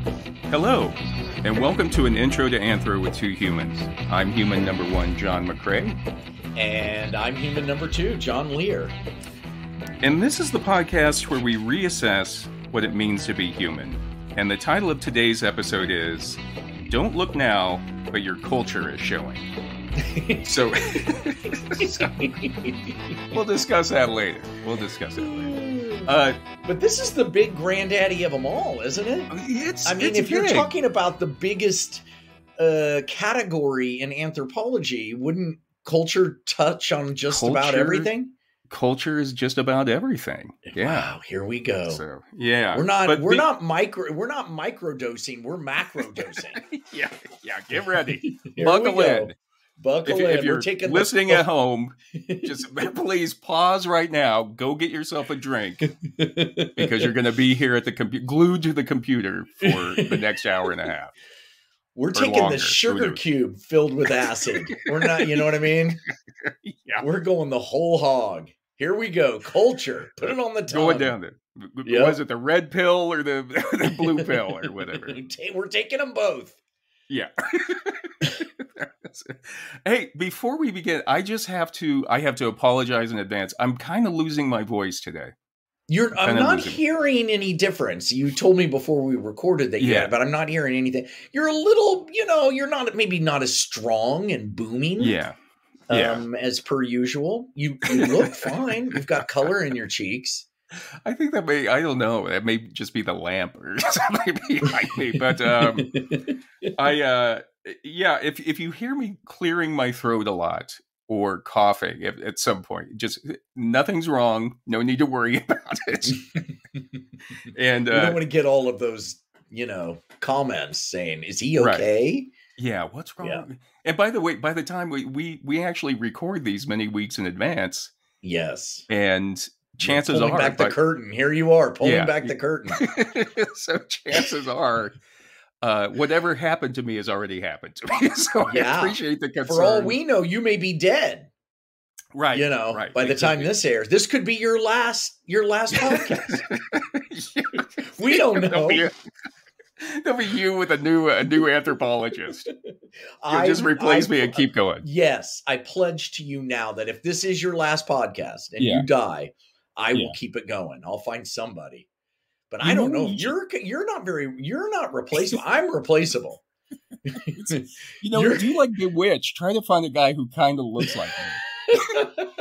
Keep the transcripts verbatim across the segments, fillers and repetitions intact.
Hello, and welcome to an intro to Anthro with two humans. I'm human number one, John McCrae. And I'm human number two, John Lear. And this is the podcast where we reassess what it means to be human. And the title of today's episode is, Don't Look Now, But Your Culture is Showing. so, so, we'll discuss that later. We'll discuss that later. Uh, but this is the big granddaddy of them all, isn't it? It's, I mean, it's if big. you're talking about the biggest uh, category in anthropology, wouldn't culture touch on just Culture- about everything? Culture is just about everything. Yeah. Wow, here we go. So, yeah. We're not But we're be- not micro we're not micro dosing, we're macro dosing. yeah, yeah, get ready. Here Buckle we go. in. Buckle If, in. if We're you're taking listening the, at home, just please pause right now. Go get yourself a drink because you're going to be here at the computer, glued to the computer for the next hour and a half. We're taking longer. the sugar Who knows? cube filled with acid. We're not, you know what I mean? Yeah, We're going the whole hog. Here we go. Culture. Put it on the tongue. going down there. Yep. Was it the red pill or the, the blue pill or whatever? We're taking them both. Yeah. Hey, before we begin, I just have to, I have to apologize in advance. I'm kind of losing my voice today. You're. I'm Kinda not losing. hearing any difference. You told me before we recorded that, Yeah. yeah, but I'm not hearing anything. You're a little, you know, you're not maybe not as strong and booming, Yeah. Yeah. um, as per usual. You you look fine. You've got color in your cheeks. I think that may, I don't know, that may just be the lamp or something behind me. But um, I, uh, yeah, if if you hear me clearing my throat a lot or coughing at, at some point, just nothing's wrong. No need to worry about it. And You uh, don't want to get all of those, you know, comments saying, "Is he Right. okay?" yeah, what's wrong? Yeah. And by the way, by the time we, we, we actually record these many weeks in advance, Yes. and chances pulling are, back the but- curtain. Here you are, pulling Yeah. back the curtain. so chances are, uh, whatever happened to me has already happened to me. So Yeah. I appreciate the concern. For all we know, you may be dead. right, You know, right. by the It could time be. this airs, this could be your last your last podcast. We don't There'll know. be, a- there'll be you with a new a new anthropologist. You I just replace I- me and keep going. Yes, I pledge to you now that if this is your last podcast and Yeah. you die, I Yeah. will keep it going. I'll find somebody. But You I don't know, know. you You're you're not very you're not replaceable. I'm replaceable. You know, You're- do you like Bewitched? Try to find a guy who kind of looks like me.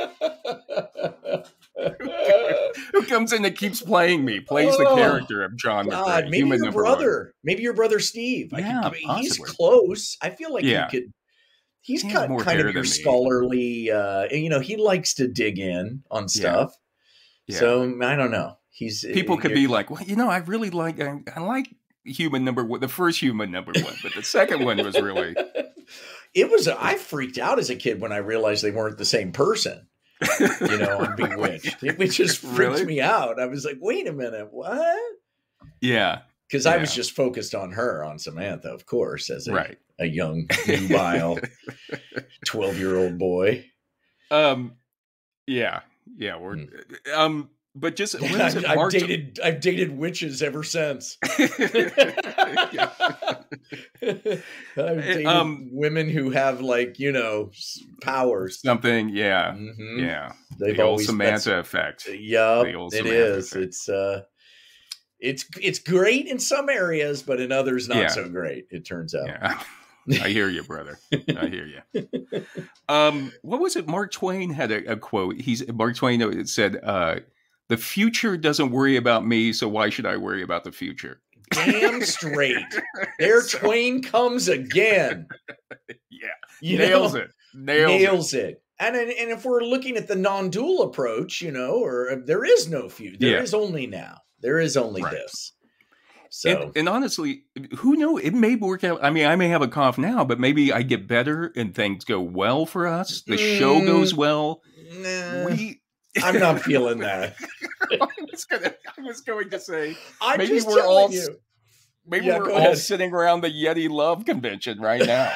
Who comes in and keeps playing me, plays the Oh, character of John God, McCrae, maybe human your number one. brother, maybe your brother Steve. I Yeah, could, he's possibly. close. I feel like Yeah. he could. He's He has kind, more kind hair of your than me. scholarly. Uh, and, you know, he likes to dig in on stuff. Yeah. So I don't know. He's People could you're- be like, well, you know, I really like, I, I like human number one, the first human number one, but the second one was really, It was. I freaked out as a kid when I realized they weren't the same person. You know, on Bewitched. It just freaked Really? me out. I was like, wait a minute, what? yeah, Because I was Yeah. just focused on her, on Samantha, of course, as a, right. a young, nubile, twelve-year-old boy. Um, yeah, yeah, we're, Hmm. um, but just, when is I've, it I've March- dated I've dated witches ever since. Yeah. I've dated Um, women who have, like, you know, s- powers. Something, yeah, Mhm. yeah, They've the old always Samantha effect. Yeah, the old it Samantha is. effect. It's uh, it's it's great in some areas, but in others not Yeah. so great. It turns out. Yeah, I hear you, brother. I hear you. Um, what was it? Mark Twain had a, a quote. He's Mark Twain said, uh, "The future doesn't worry about me, so why should I worry about the future?" Damn straight. There, So- Twain comes again. Yeah, You nails know? it. Nails, nails it. And and and if we're looking at the non-dual approach, you know, or uh, there is no future, there Yeah. is only now. There is only Right. this. So And, and honestly, who knows? It may work out. I mean, I may have a cough now, but maybe I get better and things go well for us. The show Mm. goes well. nah, We. I'm not feeling that. I was gonna. I was going to say I'm maybe just we're telling all. you. Maybe Yeah, we're go all ahead. sitting around the Yeti Love Convention right now.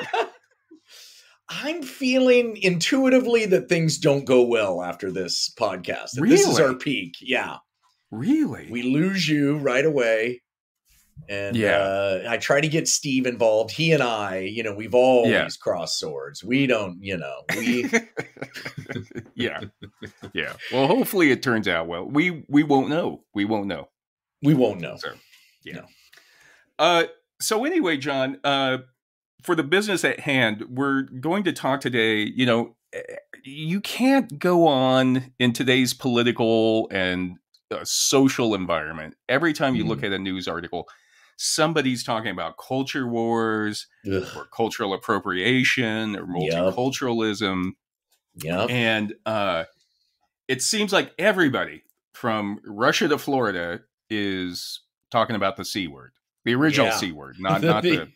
I'm feeling intuitively that things don't go well after this podcast. That This is Really? our peak. Yeah. Really? We lose you right away. And Yeah. uh, I try to get Steve involved. He and I, you know, we've always Yeah. crossed swords. We don't, you know, we. yeah. Yeah. Well, hopefully it turns out well. We we won't know. We won't know. We won't know. So, yeah. No. Uh, so anyway, John, uh, for the business at hand, we're going to talk today. You know, you can't go on in today's political and uh, social environment. Every time you mm. look at a news article, somebody's talking about culture wars Ugh. or cultural appropriation or multiculturalism. Yeah. And uh, it seems like everybody from Russia to Florida is talking about the C word, the original yeah. C word, not, not the,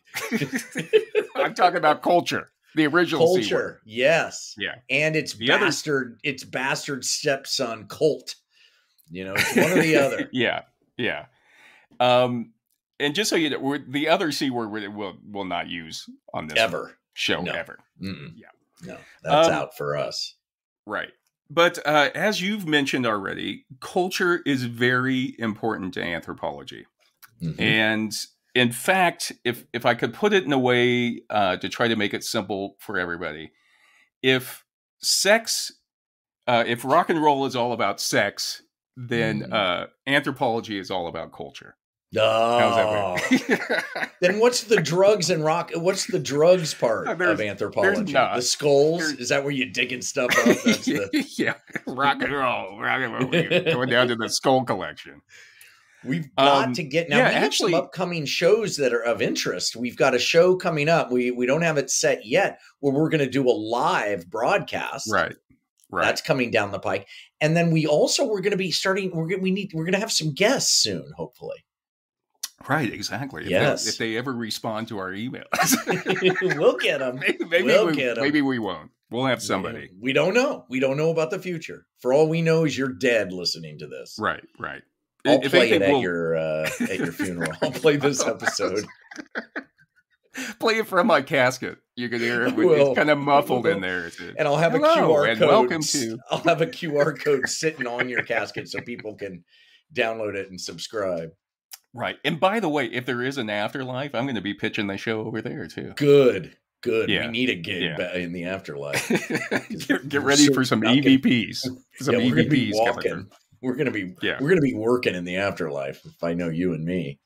I'm talking about culture, the original culture. C word. Yes. Yeah. And it's the bastard, other... it's bastard stepson cult. You know, it's one or the other. yeah. Yeah. Um, and just so you know, we're, the other C word we'll, we'll not use on this ever show no. ever. Mm-mm. Yeah. No, that's um, out for us. Right. But uh, as you've mentioned already, culture is very important to anthropology. Mm-hmm. And in fact, if if I could put it in a way uh, to try to make it simple for everybody, if sex, uh, if rock and roll is all about sex, then mm. uh, anthropology is all about culture. Oh, then what's the drugs and rock? What's the drugs part of anthropology? The skulls? There's, is that where you're digging stuff up? That's the... yeah, rock and roll, rock and roll. Going down to the skull collection. We've got um, to get now. Yeah, we have actually, some upcoming shows that are of interest. We've got a show coming up. We we don't have it set yet. Where we're going to do a live broadcast. Right. Right. That's coming down the pike, and then we also we're going to be starting. We're we need we're going to have some guests soon, hopefully. Right, exactly. If, yes. they, if they ever respond to our emails, we'll get them. Maybe, maybe we'll we, get them. Maybe we won't. We'll have somebody. We, we don't know. We don't know about the future. For all we know, is you're dead listening to this. Right, right. I'll if play it at we'll... your uh, at your funeral. I'll play this episode. Play it from my casket. You can hear it. It's kind of muffled in there. And I'll have Hello, a Q R and code. Welcome to. I'll have a Q R code sitting on your casket so people can download it and subscribe. Right. And by the way, if there is an afterlife, I'm going to be pitching the show over there too. Good. Good. Yeah. We need a gig yeah. in the afterlife. get, get ready so for some E V Ps. Some yeah, E V Ps coming through. We're going to be yeah. we're going to be working in the afterlife if I know you and me.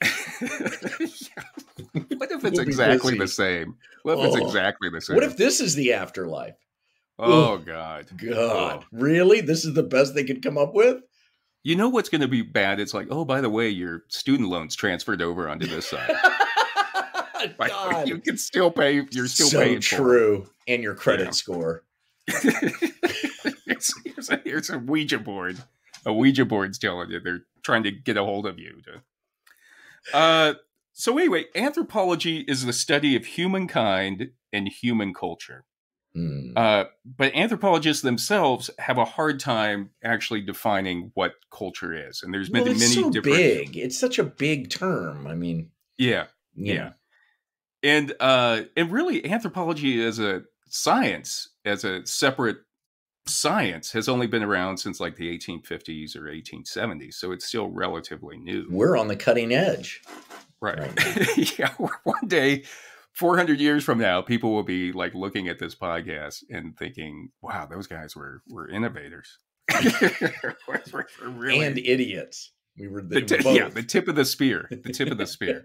What if it's we'll exactly the same? What if oh. it's exactly the same? What if this is the afterlife? Oh, Ugh. God. God. Oh. Really? This is the best they could come up with? You know what's going to be bad? It's like, oh, by the way, your student loans transferred over onto this side. God. You can still pay. You're still so paying true. For it. And your credit yeah. score. here's, here's, a, here's a Ouija board. A Ouija board's telling you they're trying to get a hold of you. To... Uh, so anyway, anthropology is the study of humankind and human culture. Mm. Uh, but anthropologists themselves have a hard time actually defining what culture is, and there's been well, it's many so different. Big. It's such a big term. I mean, yeah, yeah, yeah. and uh, and really, anthropology as a science, as a separate science, has only been around since like the eighteen fifties or eighteen seventies, so it's still relatively new. We're on the cutting edge, right? right yeah, one day. four hundred years from now, people will be like looking at this podcast and thinking, wow, those guys were, were innovators. we're really... And idiots. We were the, the t- Yeah, the tip of the spear. The tip of the spear.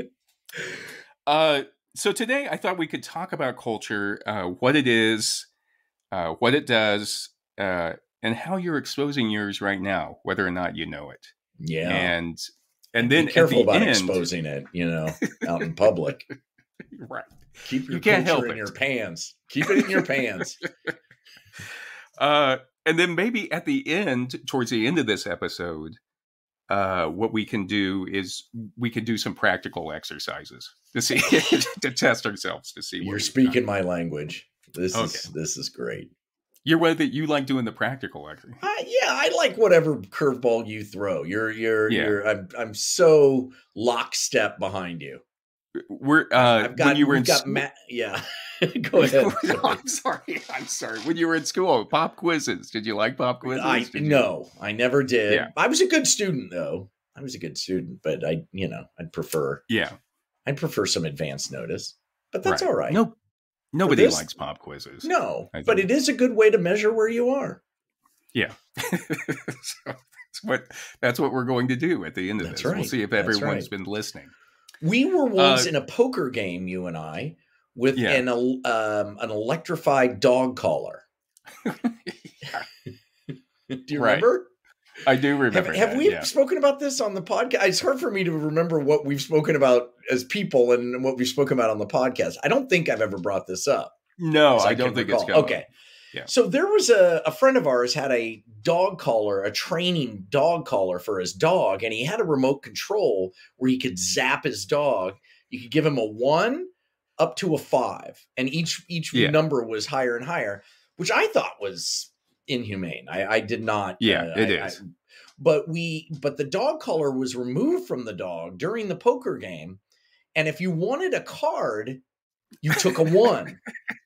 uh, so today I thought we could talk about culture, uh, what it is, uh, what it does, uh, and how you're exposing yours right now, whether or not you know it. Yeah. And, and then be careful at the about end, exposing it, you know, out in public. Right. Keep your you can't culture help in it. your pants. Keep it in your pants. Uh, and then maybe at the end, towards the end of this episode, uh, what we can do is we can do some practical exercises to see to test ourselves to see. What You're speaking done. My language. This okay. is this is great. You're what that you like doing the practical exercise. Uh, yeah, I like whatever curveball you throw. You're you're yeah. you're. I'm I'm so lockstep behind you. We're uh I've got, when you were in got school. Ma- yeah. Go ahead. no, I'm sorry. I'm sorry. When you were in school, pop quizzes. Did you like pop quizzes? I did no, you? I never did. Yeah. I was a good student though. I was a good student, but I, you know, I'd prefer, yeah, I'd prefer some advance notice, but that's right. all right. No, nobody this, likes pop quizzes. No, but it is a good way to measure where you are. Yeah. So that's what, that's what we're going to do at the end of that's this. Right. We'll see if everyone's right. been listening. We were once uh, in a poker game, you and I, with yeah. an, um, an electrified dog collar. Do you right. remember? I do remember. Have, have that, we yeah. spoken about this on the podcast? It's hard for me to remember what we've spoken about as people and what we've spoken about on the podcast. I don't think I've ever brought this up. No, I, I don't think recall. it's going. Okay. Yeah. So there was a, a friend of ours had a dog collar, a training dog collar for his dog, and he had a remote control where he could zap his dog. You could give him a one up to a five, and each each yeah. number was higher and higher, which I thought was inhumane. I, I did not. Yeah, uh, it I, is. I, but we, but the dog collar was removed from the dog during the poker game, and if you wanted a card, you took a one.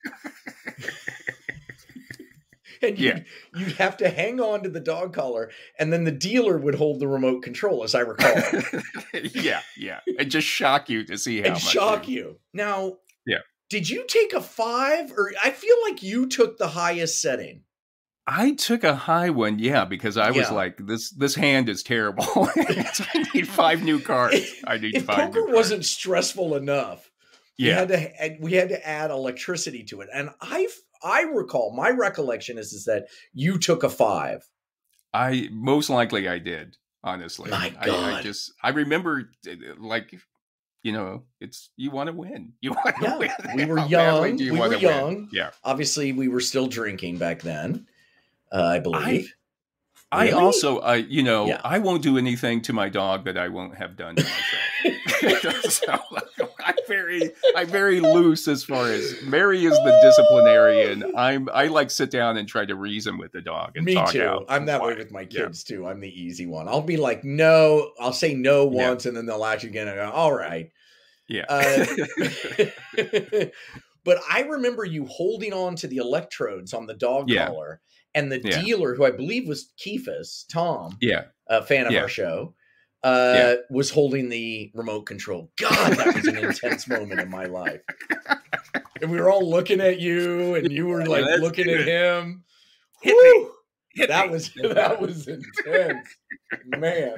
And you'd, yeah. you'd have to hang on to the dog collar, and then the dealer would hold the remote control, as I recall. yeah, yeah. And just shock you to see how and much. shock you. you. Now, yeah. Did you take a five? Or I feel like you took the highest setting. I took a high one, yeah, because I was yeah. like, this this hand is terrible. I need five new cards. I need if five poker new wasn't cards. stressful enough, yeah. we had to we had to add electricity to it. And I've I recall, my recollection is, is that you took a five. I most likely I did, honestly. My God. I, I just, I remember, like, you know, it's, you want to win. You want to yeah. win. We were How young. We were young. Win? Yeah. Obviously, we were still drinking back then, uh, I believe. I, really? I also, I, you know, yeah. I won't do anything to my dog that I won't have done to myself. So I'm very, I'm very loose as far as Mary is the disciplinarian. I'm, I like sit down and try to reason with the dog and Me talk too. out. I'm that way with my kids yeah. too. I'm the easy one. I'll be like, no, I'll say no once, yeah. and then they'll actually get it. Go, all right. Yeah. Uh, but I remember you holding on to the electrodes on the dog yeah. collar. And the yeah. dealer, who I believe was Keefus, Tom, yeah, a fan of yeah. our show, uh, yeah. was holding the remote control. God, that was an intense moment in my life. And we were all looking at you, and you were like yeah, looking good. at him. Hit Woo! me. Hit that me. was that was intense, man.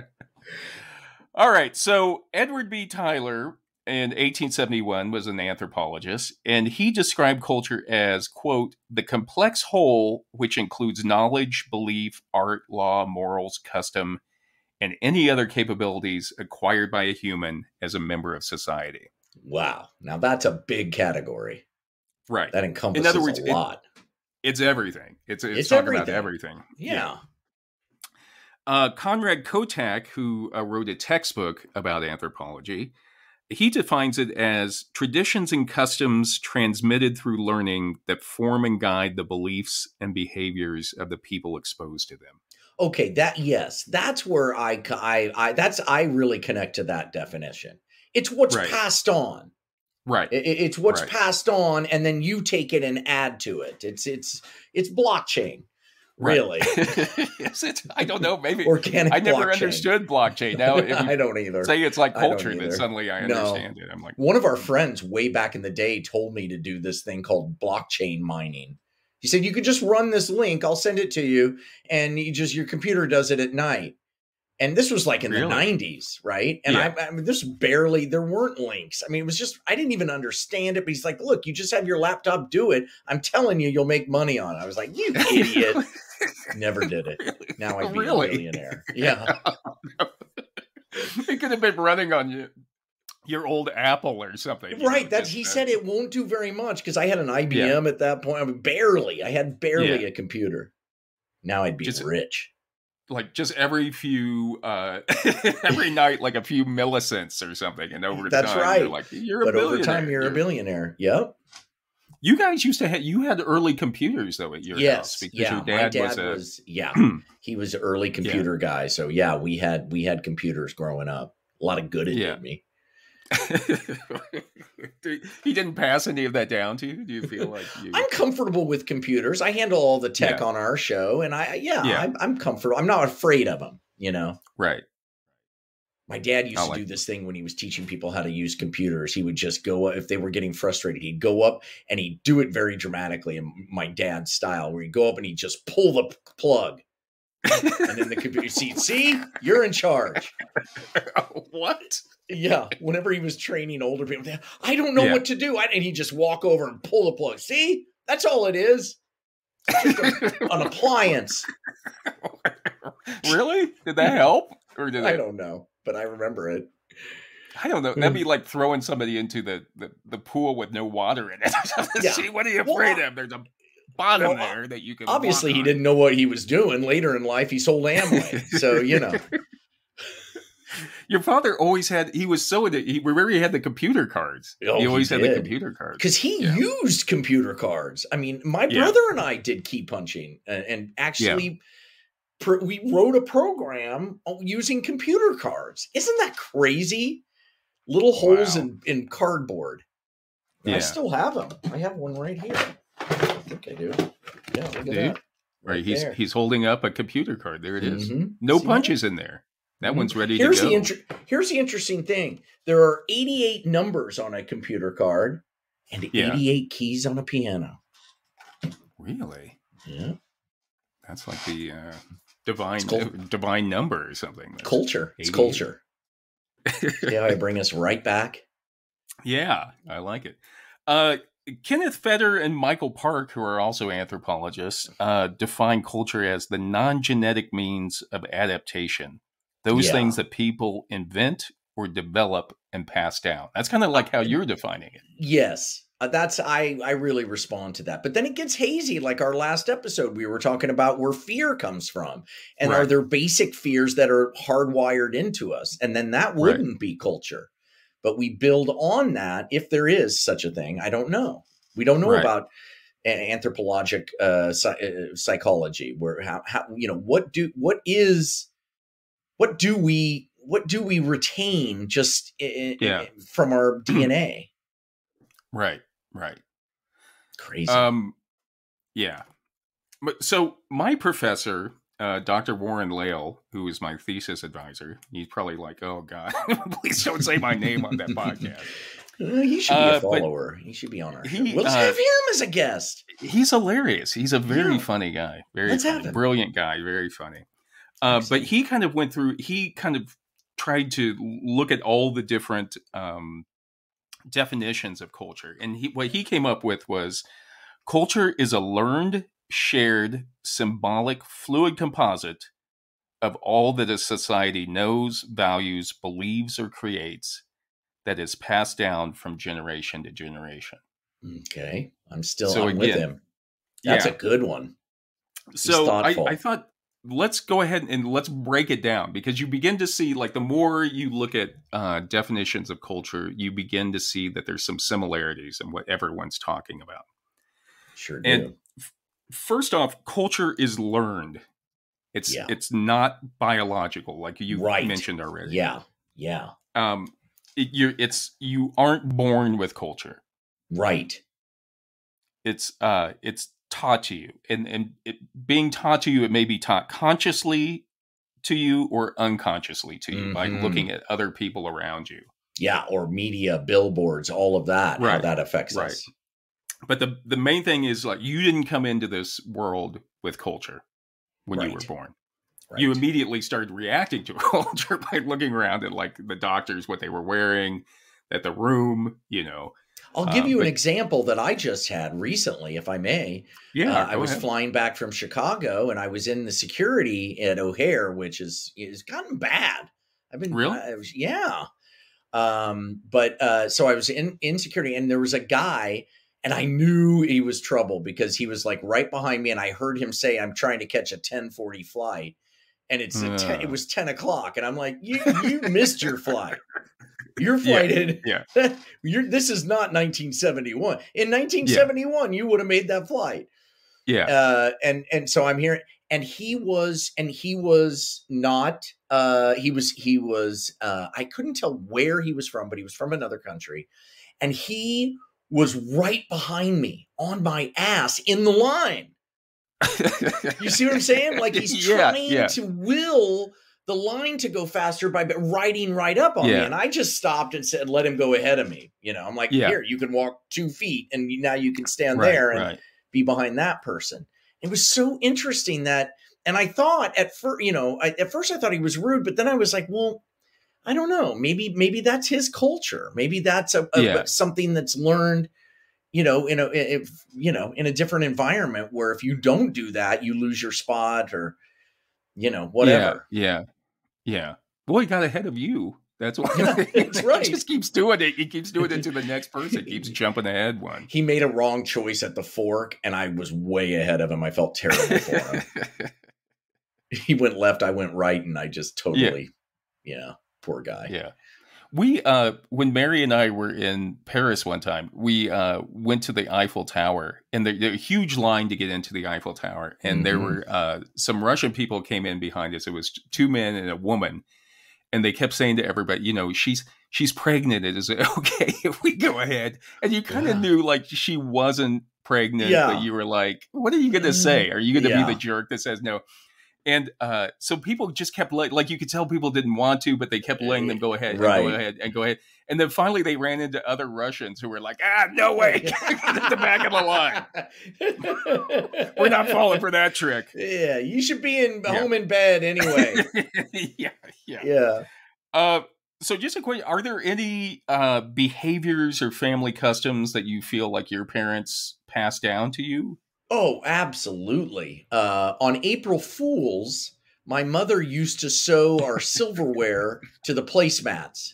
All right, so Edward B. Tyler in eighteen seventy-one was an anthropologist, and he described culture as, quote, the complex whole which includes knowledge, belief, art, law, morals, custom, and any other capabilities acquired by a human as a member of society. Wow. Now that's a big category. Right. That encompasses In other words, a lot. It, it's everything. It's, it's, it's talking everything. about everything. Yeah. yeah. Uh, Conrad Kotak, who uh, wrote a textbook about anthropology, he defines it as traditions and customs transmitted through learning that form and guide the beliefs and behaviors of the people exposed to them. Okay, that yes, that's where I, I, I that's I really connect to that definition. It's what's right. passed on. Right. It, it's what's right. passed on, and then you take it and add to it. It's it's it's blockchain. Really? Right. Is it? I don't know. Maybe organic. I never blockchain. understood blockchain. Now if I don't either. Say it's like culture, then suddenly I understand no. it. I'm like, one of our friends way back in the day told me to do this thing called blockchain mining. He said you could just run this link. I'll send it to you, and you just your computer does it at night. And this was like in really? the nineties, right? And yeah. I, I mean, this barely, there weren't links. I mean, it was just, I didn't even understand it. But he's like, look, you just have your laptop do it. I'm telling you, you'll make money on it. I was like, you idiot. Never did it. Really? Now I'd be really? a millionaire. Yeah. It could have been running on you. Your old Apple or something. Right. That he said it won't do very much because I had an I B M yeah. at that point. I mean, barely. I had barely yeah. a computer. Now I'd be just, rich. Like just every few, uh, every night, like a few millicents or something. And over That's time, right. you're like, you're a but billionaire. over time, you're, you're a billionaire. Yep. You guys used to have, you had early computers though at your yes, house. Because yeah. your dad, My dad was, a, was he was an early computer yeah. guy. So yeah, we had, we had computers growing up. A lot of good it yeah. did me. He didn't pass any of that down to you? Do you feel like you... I'm comfortable with computers. I handle all the tech yeah. on our show, and I yeah, yeah. I'm, I'm comfortable. I'm not afraid of them, you know. Right. My dad used I to like do this thing when he was teaching people how to use computers. He would just go up, if they were getting frustrated, he'd go up and he'd do it very dramatically in my dad's style, where he'd go up and he'd just pull the p- plug. And then the computer, see, see, you're in charge. What? Yeah. Whenever he was training older people, I don't know Yeah. what to do. I, and he'd just walk over and pull the plug. See, that's all it is. It's just a, an appliance. Really? Did that help? Or did I it? don't know, but I remember it. I don't know. That'd be like throwing somebody into the, the, the pool with no water in it. Yeah. See, what are you Well, afraid of? There's a bottom well, there that you can. Obviously, walk he on. didn't know what he was doing. Later in life, he sold Amway. So, you know. Your father always had. He was so. He remember he had the computer cards. Oh, he he always had the did. computer cards. Because he Yeah. used computer cards. I mean, my Yeah. brother and I did key punching and, and actually pro- we wrote a program using computer cards. Isn't that crazy? Little holes Wow. in, in cardboard. And I Yeah. still have them. I have one right here. I think I do. Yeah, look at Do you? that. Right. He's there. he's holding up a computer card. There it is. Mhm. No See punches in there. That Mhm. one's ready Here's to go. the inter- here's the interesting thing. There are eighty-eight numbers on a computer card and Yeah. eighty-eight keys on a piano. Really? Yeah. That's like the uh, divine It's cul- divine number or something. That's- Culture. It's eighty-eight. culture. See how I bring us right back? Yeah, I like it. Uh, Kenneth Feder and Michael Park, who are also anthropologists, uh, define culture as the non-genetic means of adaptation. Those Yeah. things that people invent or develop and pass down. That's kind of like how you're defining it. Yes. Uh, that's I I really respond to that. But then it gets hazy, like our last episode we were talking about where fear comes from. And are Right. there basic fears that are hardwired into us? And then that wouldn't be culture. But we build on that if there is such a thing. I don't know. We don't know Right. about a- anthropologic uh, psy- uh, psychology, where how, how you know what do what is what do we what do we retain just i- i- Yeah. from our D N A? Right, right. Crazy. Um, yeah. But so my professor, uh, Doctor Warren Lale, who is my thesis advisor, he's probably like, "Oh God, please don't say my name on that podcast." Uh, he should be uh, a but follower. He should be on our he, show. Let's uh, have him as a guest. He's hilarious. He's a very Yeah. funny guy. Very Let's have funny, him. brilliant guy. Very funny. Uh, but he kind of went through. He kind of tried to look at all the different um, definitions of culture, and he, what he came up with was culture is a learned, shared, symbolic, fluid composite of all that a society knows, values, believes, or creates that is passed down from generation to generation. Okay, I'm still So I'm with again, him. That's yeah. a good one. So I, thoughtful. I thought let's go ahead and let's break it down, because you begin to see, like, the more you look at uh, definitions of culture, you begin to see that there's some similarities in what everyone's talking about. Sure do. And f- first off, culture is learned. It's Yeah. it's not biological, like you Right. mentioned already. Yeah, yeah, Um, it, you're it's you aren't born with culture. right. It's uh it's taught to you, and and it being taught to you, it may be taught consciously to you or unconsciously to you by Mhm. looking at other people around you. Yeah, or media, billboards, all of that. How Right, that affects right. us. But the the main thing is, like, you didn't come into this world with culture when you were Right. born. Right. You immediately started reacting to culture by looking around at, like, the doctors, what they were wearing, at the room, you know. I'll give uh, you an but- example that I just had recently, if I may. Yeah, Uh, I go was ahead. flying back from Chicago, and I was in the security at O'Hare, which is is gotten bad. I've been Really? I was, yeah. Um, but uh, so I was in in security, and there was a guy, and I knew he was trouble because he was like right behind me, and I heard him say, "I'm trying to catch a ten forty flight," and it's a ten, it Uh. was ten o'clock, and I'm like, "You you missed your flight." Your Yeah, flight had, yeah. you're, this is not nineteen seventy-one. In nineteen seventy-one, you would have made that flight. Yeah. Uh, and and so I'm here, and he was, and he was not. Uh, he was, he was. Uh, I couldn't tell where he was from, but he was from another country, and he was right behind me on my ass in the line. You see what I'm saying? Like he's Yeah, trying yeah. to will the line to go faster by riding right up on Yeah. me. And I just stopped and said, let him go ahead of me. You know, I'm like, Yeah. here, you can walk two feet and now you can stand Right, there and right. be behind that person. It was so interesting that, and I thought at first, you know, I, at first I thought he was rude, but then I was like, well, I don't know. Maybe, maybe that's his culture. Maybe that's a, a Yeah. something that's learned, you know, in a, if, you know, in a different environment where if you don't do that, you lose your spot or, you know, whatever. Yeah, yeah, yeah. Boy, he got ahead of you. That's what. Yeah, that's right. He just keeps doing it. He keeps doing it to the next person. Keeps jumping ahead one. He made a wrong choice at the fork, and I was way ahead of him. I felt terrible for him. He went left, I went right, and I just totally, yeah, yeah poor guy. Yeah. We, uh, when Mary and I were in Paris one time, we uh, went to the Eiffel Tower, and there, there was a huge line to get into the Eiffel Tower. And mm-hmm. there were uh, some Russian people came in behind us. It was two men and a woman. And they kept saying to everybody, you know, she's she's pregnant. Is it okay if we go ahead? And you kind of yeah. knew like she wasn't pregnant, yeah. but you were like, what are you going to say? Are you going to yeah. be the jerk that says no? And uh, so people just kept like, like you could tell people didn't want to, but they kept letting them go ahead and right. go ahead and go ahead. And then finally they ran into other Russians who were like, ah, no way, get at the back of the line. We're not falling for that trick. Yeah, you should be in yeah. home in bed anyway. yeah, yeah, yeah. Uh, so just a question: are there any uh, behaviors or family customs that you feel like your parents passed down to you? Oh, absolutely. Uh, on April Fools, my mother used to sew our silverware to the placemats.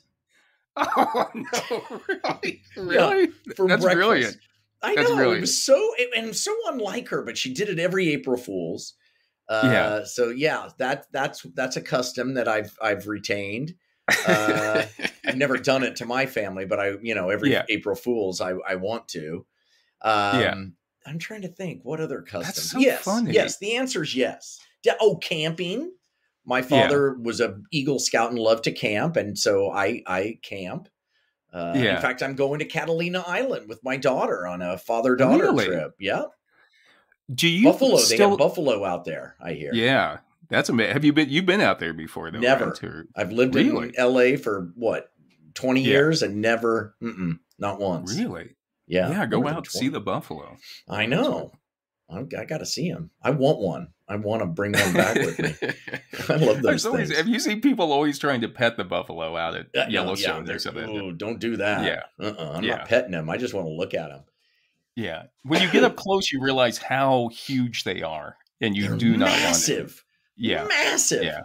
Oh no! Really? Really? Yeah, for That's breakfast. brilliant. I That's know brilliant. It was so and so unlike her, but she did it every April Fools. Uh, yeah. So yeah, that that's that's a custom that I've I've retained. Uh, I've never done it to my family, but I you know every yeah. April Fools I I want to. Um, yeah. I'm trying to think what other customs. That's so yes, funny. yes. The answer is yes. De- oh, camping. My father yeah. was a Eagle Scout and loved to camp, and so I I camp. Uh, yeah. In fact, I'm going to Catalina Island with my daughter on a father-daughter really? trip. Yeah. Do you Buffalo? still... They have buffalo out there. I hear. Yeah, that's amazing. Have you been? You've been out there before, though? Never. Right? Or... I've lived really? in L A for what twenty yeah. years and never, mm-mm, not once. Really? Yeah. Yeah. Go out and see the buffalo. I know. I, I got to see them. I want one. I want to bring one back with me. I love those always, things. Have you seen people always trying to pet the buffalo out at uh, Yellowstone yeah, or something? Oh, don't do that. Yeah. Uh-uh, I'm yeah. not petting them. I just want to look at them. Yeah. When you get up close, you realize how huge they are, and you They're do not massive. want to. Yeah. Massive. Yeah.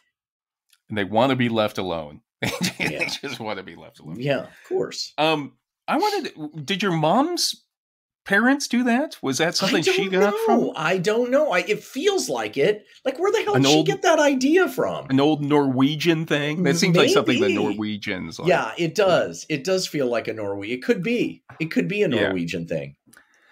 And they want to be left alone. they yeah. just want to be left alone. Yeah, of course. Um, I wanted. Did your mom's parents do that? Was that something she got know. from? I don't know. I it feels like it. Like where the hell an did old, she get that idea from? An old Norwegian thing? That seems Maybe. like something the Norwegians like. Yeah, it does. It does feel like a Norwegian. It could be. It could be a Norwegian yeah. thing.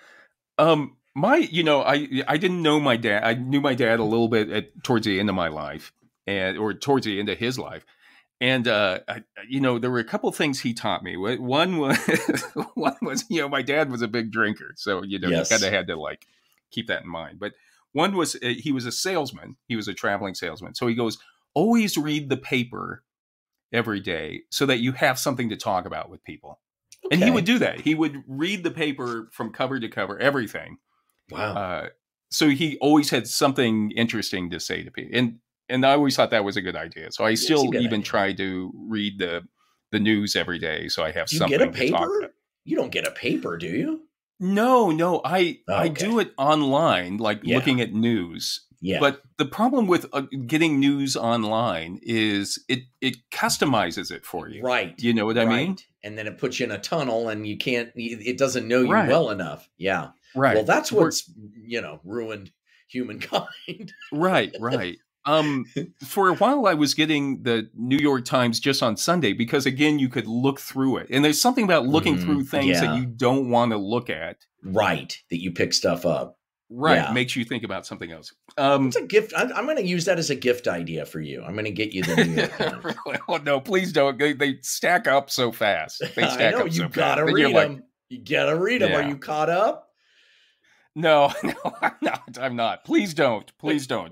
Um, my, you know, I I didn't know my dad. I knew my dad a little bit at towards the end of my life, and or towards the end of his life. And, uh, I, you know, there were a couple of things he taught me. One was, one was, you know, my dad was a big drinker. So, you know, yes. you kind of had to like keep that in mind. But one was, uh, he was a salesman. He was a traveling salesman. So he goes, always read the paper every day so that you have something to talk about with people. Okay. And he would do that. He would read the paper from cover to cover, everything. Wow. Uh, so he always had something interesting to say to people. And, And I always thought that was a good idea. So I still even idea. try to read the the news every day. So I have do you something get a to paper? talk about. You don't get a paper, do you? No, no. I, oh, okay. I do it online, like yeah. looking at news. Yeah. But the problem with uh, getting news online is it, it customizes it for you. Right. You know what I right. mean? And then it puts you in a tunnel and you can't, it doesn't know you right. well enough. Yeah. Right. Well, that's what's, you know, ruined humankind. right, right. Um, for a while, I was getting the New York Times just on Sunday because, again, you could look through it. And there's something about looking mm, through things yeah. that you don't want to look at. Right. That you pick stuff up. Right. Yeah. Makes you think about something else. Um, it's a gift. I'm, I'm going to use that as a gift idea for you. I'm going to get you the New York Times. well, no, please don't. They, they stack up so fast. They stack I know. Up You so gotta fast. read them. Like, you got to read them. Yeah. Are you caught up? No, no, I'm not. I'm not. Please don't. Please don't.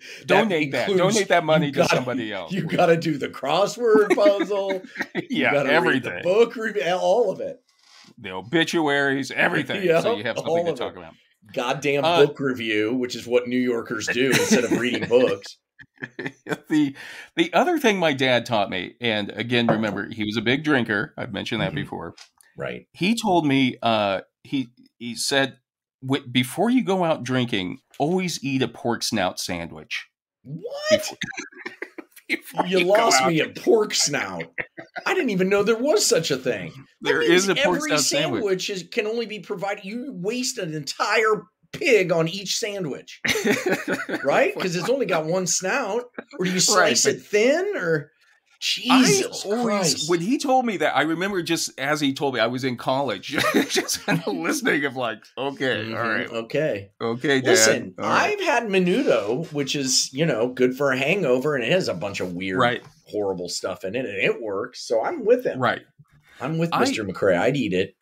donate that. includes- Donate that money you to gotta- somebody else. You please. got to do the crossword puzzle. You yeah, gotta everything. read the book review, all of it. The obituaries, everything. Yeah, so you have all something to of talk it. about. Goddamn Uh, book review, which is what New Yorkers do instead of reading books. the the other thing my dad taught me, and again, remember, he was a big drinker. I've mentioned that Mhm. before. Right. He told me, uh, he he said, w- before you go out drinking, always eat a pork snout sandwich. What? Before, before You go lost out. me at pork snout. I didn't even know there was such a thing. That There means is a pork every snout sandwich. sandwich is, can only be provided. You waste an entire pig on each sandwich, right? Because it's only got one snout. Or do you slice Right, it thin? Or Jesus I always, Christ! when he told me that, I remember just as he told me, I was in college, just kind of listening of like, okay, Mhm, all right, Okay. okay, Dad. Listen, all right. I've had menudo, which is, you know, good for a hangover, and it has a bunch of weird, Right, horrible stuff in it, and it works. So I'm with him. right. I'm with I- Mister McCrae. I'd eat it.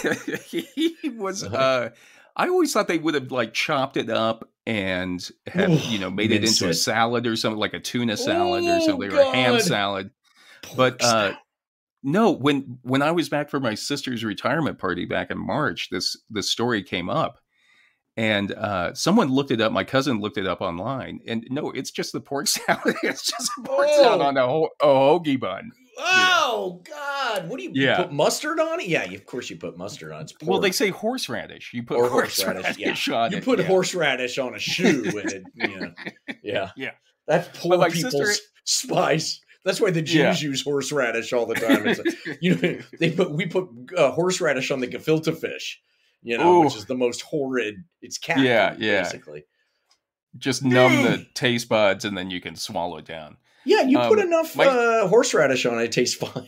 he was, Uh-huh. uh, I always thought they would have like chopped it up and have, Ooh, you know, made it minced into a it. salad or something, like a tuna salad or Oh, something, or a ham God. salad. Pork But, uh, snout. No, when when I was back for my sister's retirement party back in March, this this story came up, and uh, someone looked it up. My cousin looked it up online, and no, it's just the pork salad. It's just a pork Oh. salad on a, ho- a hoagie bun. Oh God! What do you, you Yeah. put mustard on it? Yeah, you, of course you put mustard on it. It's pork. Well, they say horseradish. You put Or horseradish, horseradish, yeah. on you it. put yeah. horseradish on a shoe, and it, yeah, yeah, Yeah. That's poor my people's sister- spice. That's why the Jews Yeah. use horseradish all the time. It's like, you know, they put we put uh, horseradish on the gefilte fish, you know, which Ooh. is the most horrid. It's cat Yeah, food, yeah. basically. Just numb the Mm. taste buds, and then you can swallow it down. Yeah, you put Um, enough my- uh, horseradish on it, it tastes fine.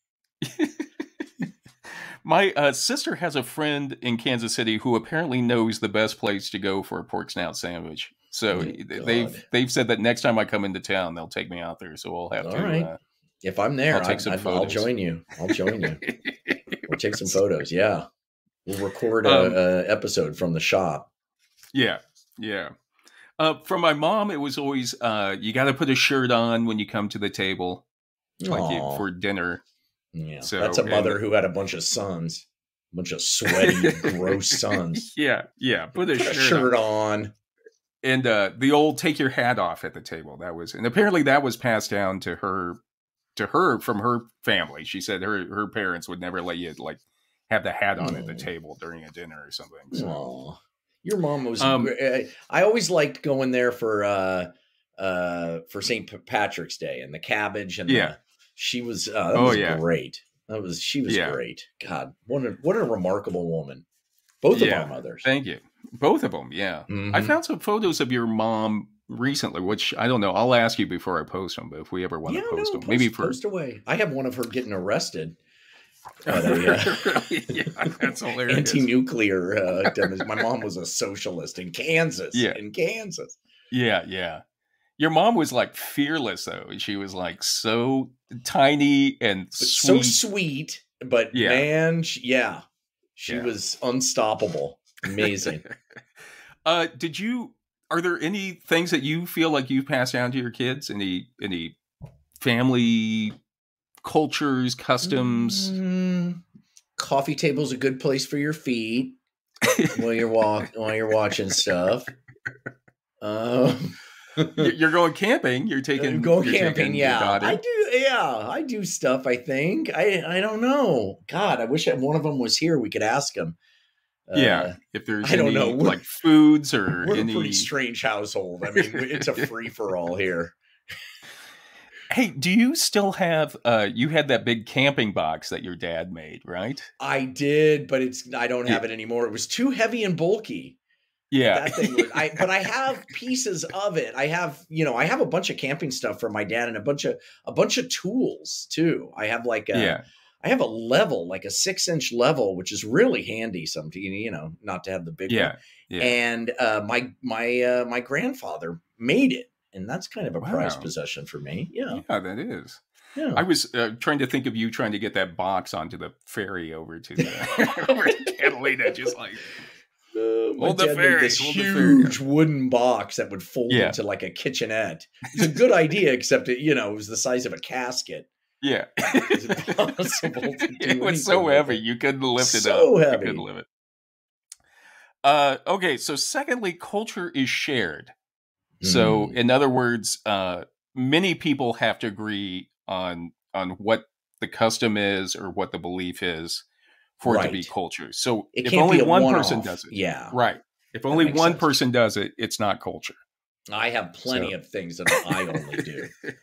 My uh, sister has a friend in Kansas City who apparently knows the best place to go for a pork snout sandwich. So Oh, they've God. they've said that next time I come into town, they'll take me out there. So we'll have All to. right. Uh, If I'm there, I'll take I, some I, I'll photos. join you. I'll join you. We'll take some photos. Yeah, we'll record a, Um, a episode from the shop. yeah, yeah. Uh, from my mom, it was always uh, you got to put a shirt on when you come to the table, like you, Aw. for dinner. Yeah, So, that's a mother and- who had a bunch of sons, a bunch of sweaty, gross sons. Yeah, yeah. Put a Put a shirt, shirt on. on. And uh, the old take your hat off at the table. That was, and apparently that was passed down to her, to her from her family. She said her her parents would never let you like have the hat on at the Mm. table during a dinner or something. So. Aw. Your mom was. Um, gr- I always liked going there for uh, uh, for Saint Patrick's Day and the cabbage and Yeah. the, she was. Uh, that Oh, was yeah. great. That was she was Yeah. great. God, what a what a remarkable woman. Both of Yeah. our mothers. Thank you, both of them. Yeah, I Mhm. found some photos of your mom recently, which I don't know. I'll ask you before I post them, but if we ever want yeah, to post no, them, maybe post- for post away. I have one of her getting arrested. At a, uh, Really? Yeah, that's hilarious. anti-nuclear. Uh, dem- my mom was a socialist in Kansas. Yeah. in Kansas. Yeah, yeah. Your mom was like fearless, though. She was like so tiny and But sweet. so sweet, but Yeah. man, she, yeah, she Yeah. was unstoppable. Amazing. Uh, did you? Are there any things that you feel like you pass down to your kids? Any any family cultures, customs? Mm, coffee table's a good place for your feet while you're walk while you're watching stuff. Um, You- You're going camping. You're taking go you're camping, taking your yeah. daughter. I do, yeah. I do stuff. I think. I I don't know. God, I wish one of them was here. We could ask him. yeah, Uh, if there's I don't any know. We're- like foods or we're any. a pretty strange household. I mean, it's a free for all here. Hey, do you still have? Uh, you had that big camping box that your dad made, right? I did, but it's I don't have it anymore. It was too heavy and bulky. Yeah, That thing was, I but I have pieces of it. I have, you know, I have a bunch of camping stuff for my dad and a bunch of a bunch of tools too. I have like a yeah, I have a level, like a six inch level, which is really handy sometimes, you know, not to have the big yeah, one. yeah. And uh my my uh my grandfather made it. And that's kind of a prized Wow. possession for me. Yeah. Yeah, that is. Yeah. I was uh, trying to think of you trying to get that box onto the ferry over to the over to Catalina, just like Uh, my Hold the dad made fairy, this hold the fairy. huge wooden box that would fold Yeah. into like a kitchenette. It's a good idea, except it, you know, it was the size of a casket. Yeah. It's impossible to do It was so anything with heavy. it. You couldn't lift it So up. heavy. You couldn't lift it. Uh, okay, so secondly, culture is shared. So, Mm. in other words, uh, many people have to agree on on what the custom is or what the belief is for it to be Right. culture. So, It if can't only be a one one-off. person does it, Yeah. right? If only makes one sense. person does it, it's not culture. I have plenty So- of things that I only do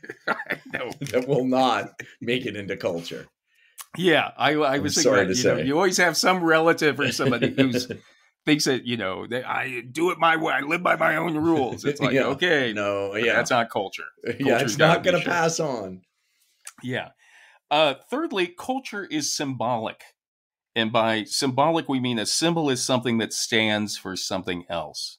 I know. that will not make it into culture. Yeah, I, I I'm was sorry thinking, to you know, say. you always have some relative or somebody who's thinks that, you know, that I do it my way, I live by my own rules. It's like, Yeah. okay, no, but yeah, that's not culture. yeah, Culture's it's gotta not be going to shared. pass on. Yeah. Uh, thirdly, culture is symbolic. And by symbolic, we mean a symbol is something that stands for something else.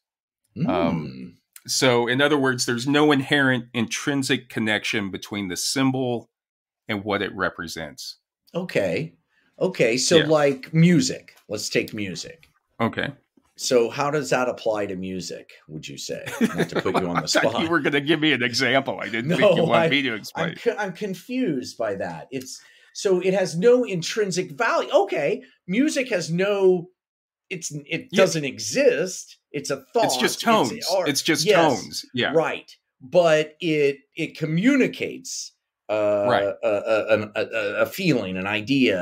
Um, Mm. So, in other words, there's no inherent intrinsic connection between the symbol and what it represents. Okay, okay. So, Yeah. like music. Let's take music. Okay. So, how does that apply to music? Would you say? Not to put you on I the thought spot. you were going to give me an example. I didn't No, think you wanted I- me to I'm explain. co- I'm confused by that. It's so it has no intrinsic value. Okay, music has no. It's it Yeah. doesn't exist. It's a thought. It's just tones. It's, art. just Yes, tones. Yeah. right. But it it communicates uh, Right. a, a, a, a- a feeling, an idea.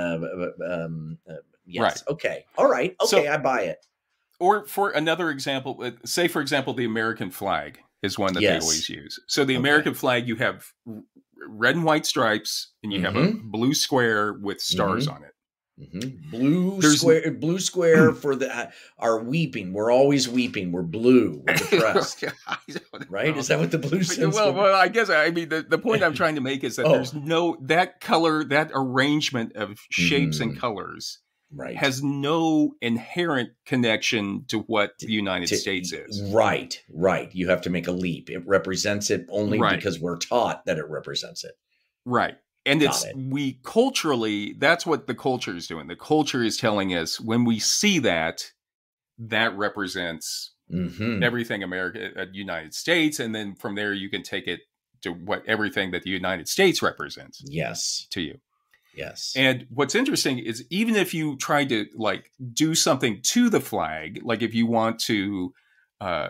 Um, uh, yes. Right. Okay. All right. Okay, So- I buy it. Or for another example, uh, say, for example, the American flag is one that Yes. they always use. So the Okay. American flag, you have r- red and white stripes, and you have a Mhm. blue square with stars on it. Mhm. Blue There's- square, blue square for the uh, are weeping. We're always weeping. We're blue. We're depressed, I don't right? know. Is that what the blue But, stands well, for? well, I guess I mean the, the point I'm trying to make is that Oh. there's no that color, that arrangement of shapes and Mhm. colors Right. has no inherent connection to what the United To- States is. Right, right. You have to make a leap. It represents it only Right. because we're taught that it represents it. Right. And Got it's it. we culturally, that's what the culture is doing. The culture is telling us when we see that, that represents hmm everything America, uh, United States, and then from there you can take it to what everything that the United States represents Yes, to you. yes. And what's interesting is even if you try to like do something to the flag, like if you want to uh,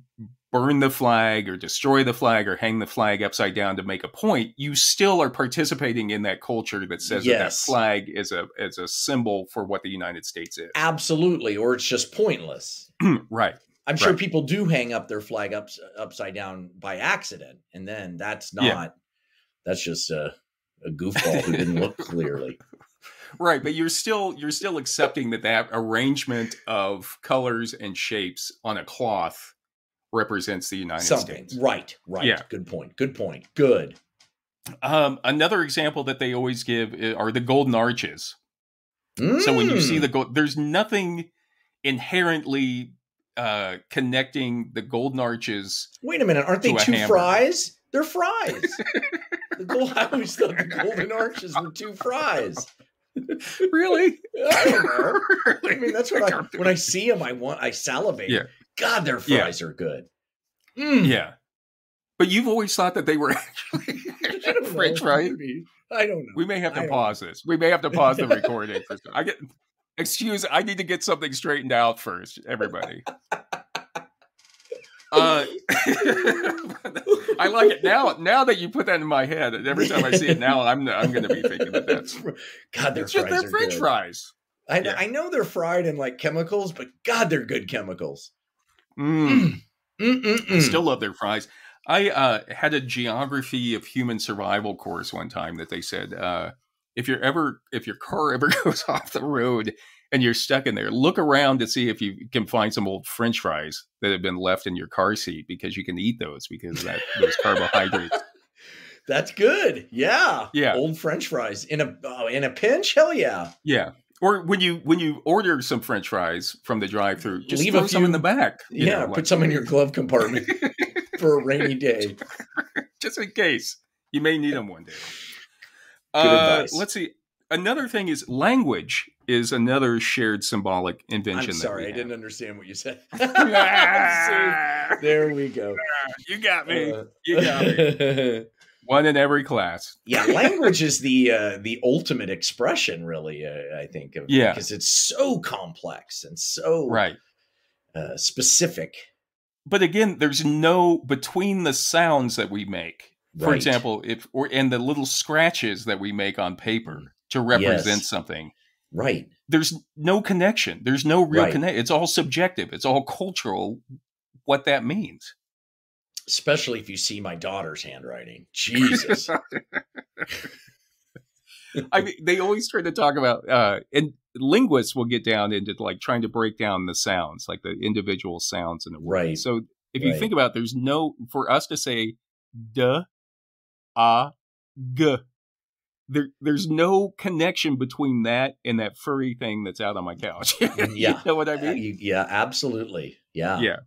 burn the flag or destroy the flag or hang the flag upside down to make a point, you still are participating in that culture that says that that Yes. flag is a is a symbol for what the United States is. Absolutely, or it's just pointless. Right. I'm sure Right. people do hang up their flag ups, upside down by accident, and then that's not. Yeah. That's just a, a goofball who didn't look clearly. Right, but you're still you're still accepting that that arrangement of colors and shapes on a cloth represents the United Something. States. Right, right. Yeah. Good point. Good point. Good. Um, another example that they always give i- are the golden arches. So when you see Mm. the gold, there's nothing inherently uh, connecting the golden arches. Wait a minute, aren't they to a two hamburger. fries? They're fries. the gold, I always thought the golden arches were two fries. Really? I don't know. I mean, that's what I when I see them, I want I salivate. Yeah. God, their Yeah. fries are good. Mm. Yeah, but you've always thought that they were actually I don't French know. fries. Maybe. I don't know. We may have I to don't pause this. We may have to pause the recording. For, I get excuse. I need to get something straightened out first, everybody. Uh, I like it now. Now that you put that in my head, and every time I see it now, I'm I'm going to be thinking that that's God, their it's just fries they're are French good. fries. I, Yeah. I know they're fried in like chemicals, but God, they're good chemicals. Mm. Mm-mm-mm. I still love their fries. I uh, had a geography of human survival course one time that they said uh, if you're ever if your car ever goes off the road and you're stuck in there, look around to see if you can find some old French fries that have been left in your car seat because you can eat those because that those carbohydrates. That's good. Yeah. Yeah. Old French fries in a oh, in a pinch. Hell yeah. Yeah. Or when you when you order some French fries from the drive-through, just Leave a throw some few- in the back. you Yeah. know, put like- some in your glove compartment for a rainy day. just in case you may need them one day. Good Uh, advice. let's see. another thing is language is another shared symbolic invention. I'm sorry, that we I have. didn't understand what you said. See, there we go. You got me. Uh, You got me. One in every class. Yeah, language is the uh, the ultimate expression, really. Uh, I think, of, Yeah, because it's so complex and so right. uh, specific. But again, there's no between the sounds that we make. For Right. example, if or and the little scratches that we make on paper to represent Yes. something. Right. There's no connection. There's no real Right. connection. It's all subjective. It's all cultural. What that means. Especially if you see my daughter's handwriting. Jesus. I mean, they always try to talk about, uh, and linguists will get down into like trying to break down the sounds, like the individual sounds in a word. Right. So if you Right. think about it, there's no, for us to say duh, ah, g, there, there's no connection between that and that furry thing that's out on my couch. Yeah. You know what I Uh, mean? you- yeah, absolutely. Yeah. Yeah.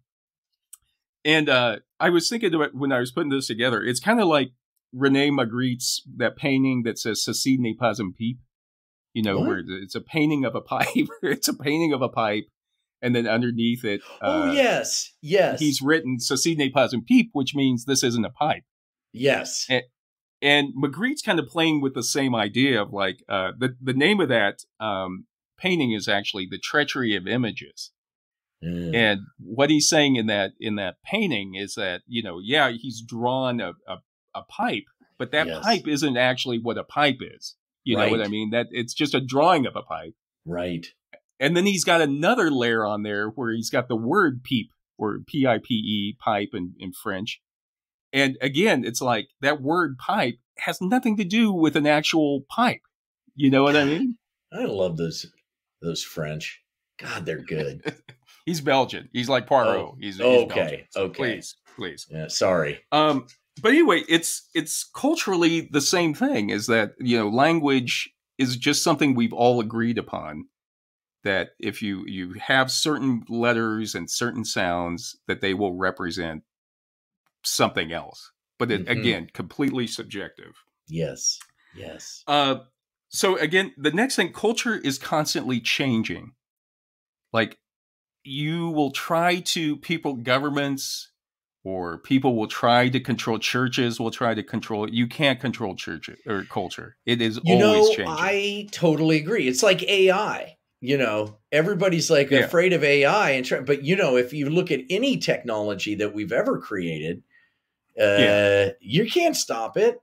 And uh, I was thinking about when I was putting this together, it's kind of like Rene Magritte's, that painting that says "Ceci n'est pas un pipe." You know, What? where it's a painting of a pipe. It's a painting of a pipe. And then underneath it, Oh, uh, yes. Yes. he's written "Ceci n'est pas un pipe," which means this isn't a pipe. Yes. And, and Magritte's kind of playing with the same idea of like, uh, the, the name of that um, painting is actually "The Treachery of Images." Mm. And what he's saying in that in that painting is that, you know, yeah, he's drawn a, a, a pipe, but that Yes. pipe isn't actually what a pipe is. You know what I Right. mean? That it's just a drawing of a pipe. Right. And then he's got another layer on there where he's got the word peep, or P I P E, pipe in, in French. And again, it's like that word pipe has nothing to do with an actual pipe. You know what I mean? I love those those French. God, they're good. He's Belgian. He's like Poirot. Oh, he's, he's okay, Belgian. So okay. Please, please. Yeah, sorry. Um, but anyway, it's it's culturally the same thing. Is that, you know, language is just something we've all agreed upon. That if you you have certain letters and certain sounds, that they will represent something else. But it, Mhm. again, completely subjective. Yes. Yes. Uh, so again, the next thing, culture is constantly changing. Like, you will try to, people, governments, or people will try to control churches, will try to control it. You can't control church or culture. It is You always know, changing. I totally agree. It's like A I. You know, everybody's like Yeah. afraid of A I, and try, but you know, if you look at any technology that we've ever created, uh, Yeah. you can't stop it.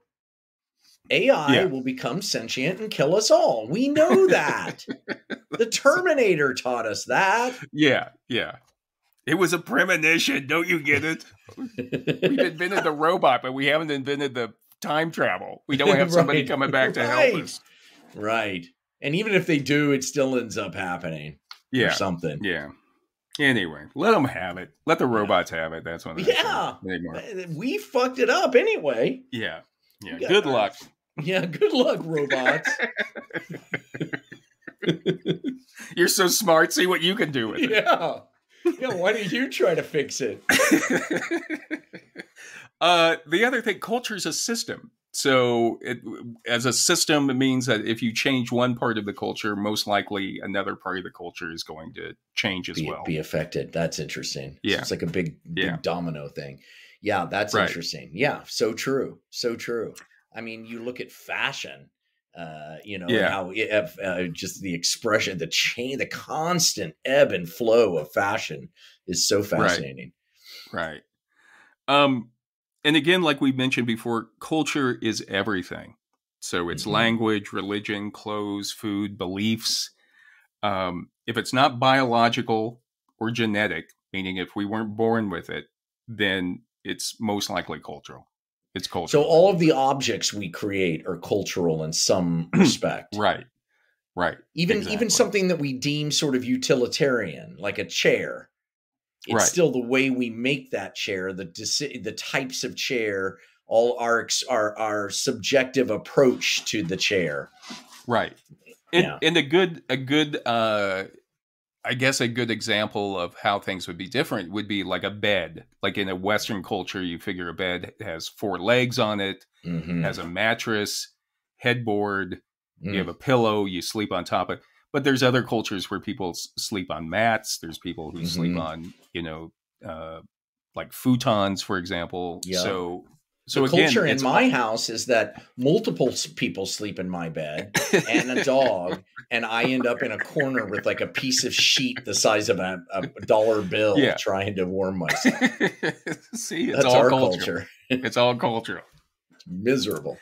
A I Yeah. will become sentient and kill us all. We know that. The Terminator taught us that. Yeah, yeah. It was a premonition. Don't you get it? We've invented the robot, but we haven't invented the time travel. We don't have somebody Right. coming back to Right. help us. Right. And even if they do, it still ends up happening or Yeah, something. yeah. Anyway, let them have it. Let the robots have it. That's what I say Yeah. anymore. We fucked it up anyway. Yeah, yeah. Yeah. Good luck. Yeah, good luck, robots. You're so smart. See what you can do with it. Yeah. Yeah, why don't you try to fix it? uh, the other thing, culture is a system. So it, as a system, it means that if you change one part of the culture, most likely another part of the culture is going to change as Be, well. be affected. That's interesting. So Yeah. it's like a big, big Yeah. domino thing. Yeah, that's Right. interesting. Yeah, so true. So true. I mean, you look at fashion, uh, you know, Yeah. how it, uh, just the expression, the chain, the constant ebb and flow of fashion is so fascinating. Right. Um, and again, like we mentioned before, culture is everything. So it's Mhm. language, religion, clothes, food, beliefs. Um, if it's not biological or genetic, meaning if we weren't born with it, then it's most likely cultural. It's cultural. So all of the objects we create are cultural in some respect. Right. Right. Even Exactly. even something that we deem sort of utilitarian, like a chair. It's Right. still the way we make that chair, the deci- the types of chair, all our ex- our our subjective approach to the chair. Right. And, Yeah. and a good, a good, uh, I guess a good example of how things would be different would be like a bed. Like in a Western culture, you figure a bed has four legs on it, Mhm. has a mattress, headboard, Mm. You have a pillow, you sleep on top of. But there's other cultures where people s- sleep on mats. There's people who mm-hmm. sleep on, you know, uh, like futons, for example. Yeah. So, so the again, culture in it's my all- house is that multiple people sleep in my bed and a dog, and I end up in a corner with like a piece of sheet the size of a, a dollar bill, yeah. trying to warm myself. See, it's That's all our culture. culture. It's all cultural. It's miserable.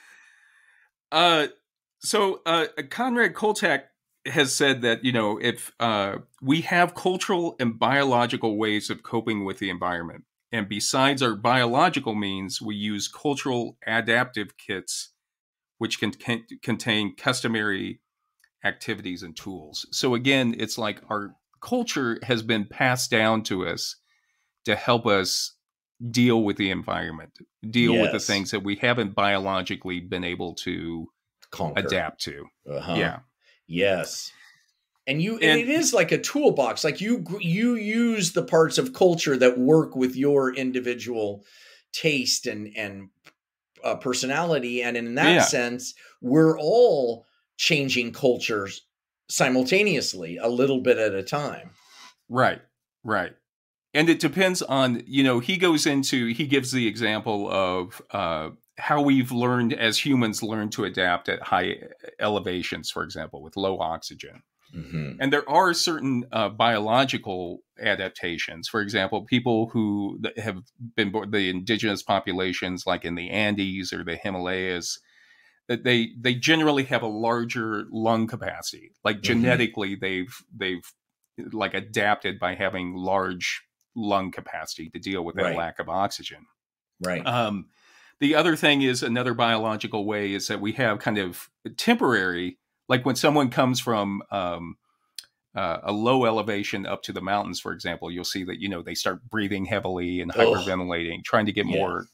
Uh, so uh, Conrad Koltak has said that, you know, if uh, we have cultural and biological ways of coping with the environment, and besides our biological means, we use cultural adaptive kits, which can, can contain customary activities and tools. So again, it's like our culture has been passed down to us to help us deal with the environment, deal Yes. with the things that we haven't biologically been able to Conquer. adapt to. Uh-huh. Yeah. Yes. And you, and, And- it is like a toolbox. Like you, you use the parts of culture that work with your individual taste and and uh, personality, and in that Yeah. sense, we're all changing cultures simultaneously, a little bit at a time. Right. Right. And it depends on, you know, he goes into, he gives the example of uh, how we've learned as humans learn to adapt at high elevations, for example, with low oxygen. Mm-hmm. And there are certain uh, biological adaptations. For example, people who have been born, the indigenous populations, like in the Andes or the Himalayas, that they they generally have a larger lung capacity. Like genetically, mm-hmm. they've they've like adapted by having large lung capacity to deal with that right. lack of oxygen. Right. Um, the other thing is another biological way is that we have kind of temporary. Like when someone comes from um, uh, a low elevation up to the mountains, for example, you'll see that, you know, they start breathing heavily and hyperventilating, trying to get yeah. more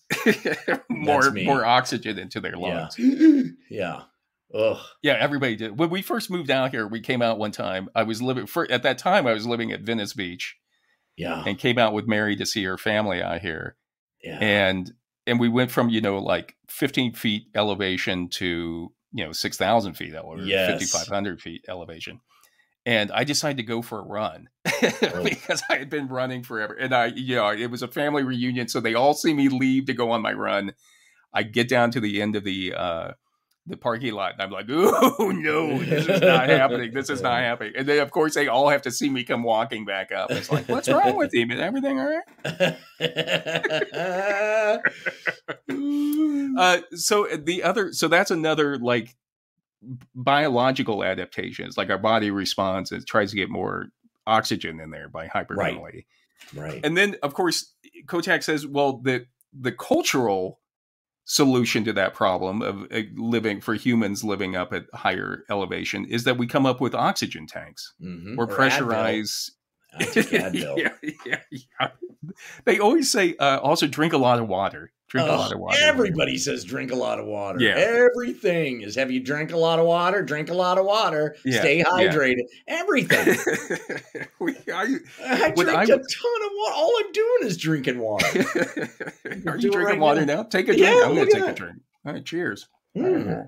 more more oxygen into their lungs. Yeah. yeah. Ugh. Yeah, everybody did. When we first moved out here, we came out one time. I was living for at that time. I was living at Venice Beach. Yeah. And came out with Mary to see her family out here. Yeah. And and we went from, you know, like fifteen feet elevation to, you know, six thousand feet elevation, yes. fifty-five hundred feet elevation. And I decided to go for a run oh. because I had been running forever. And I, you know, it was a family reunion. So they all see me leave to go on my run. I get down to the end of the, uh, the parking lot. And I'm like, oh, no, this is not happening. This is not happening. And then, of course, they all have to see me come walking back up. It's like, what's wrong with him? Is everything all right? uh, so the other, so that's another like biological adaptation. It's like our body responds and tries to get more oxygen in there by hyperventilating. Right. And then, of course, Koltak says, well, the the cultural solution to that problem of uh, living for humans living up at higher elevation is that we come up with oxygen tanks mm-hmm. or, or pressurize. I took Advil. yeah, yeah, yeah. They always say uh, also drink a lot of water. Drink oh, a lot of water. Everybody says drink a lot of water. Yeah. Everything is have you drink a lot of water? Drink a lot of water. Yeah. Stay hydrated. Yeah. Everything. we, I, I drink I, a ton of water. All I'm doing is drinking water. Are you drinking right water now? now? Take a drink. Yeah, I'm going to take that. a drink. All right, cheers. Mm.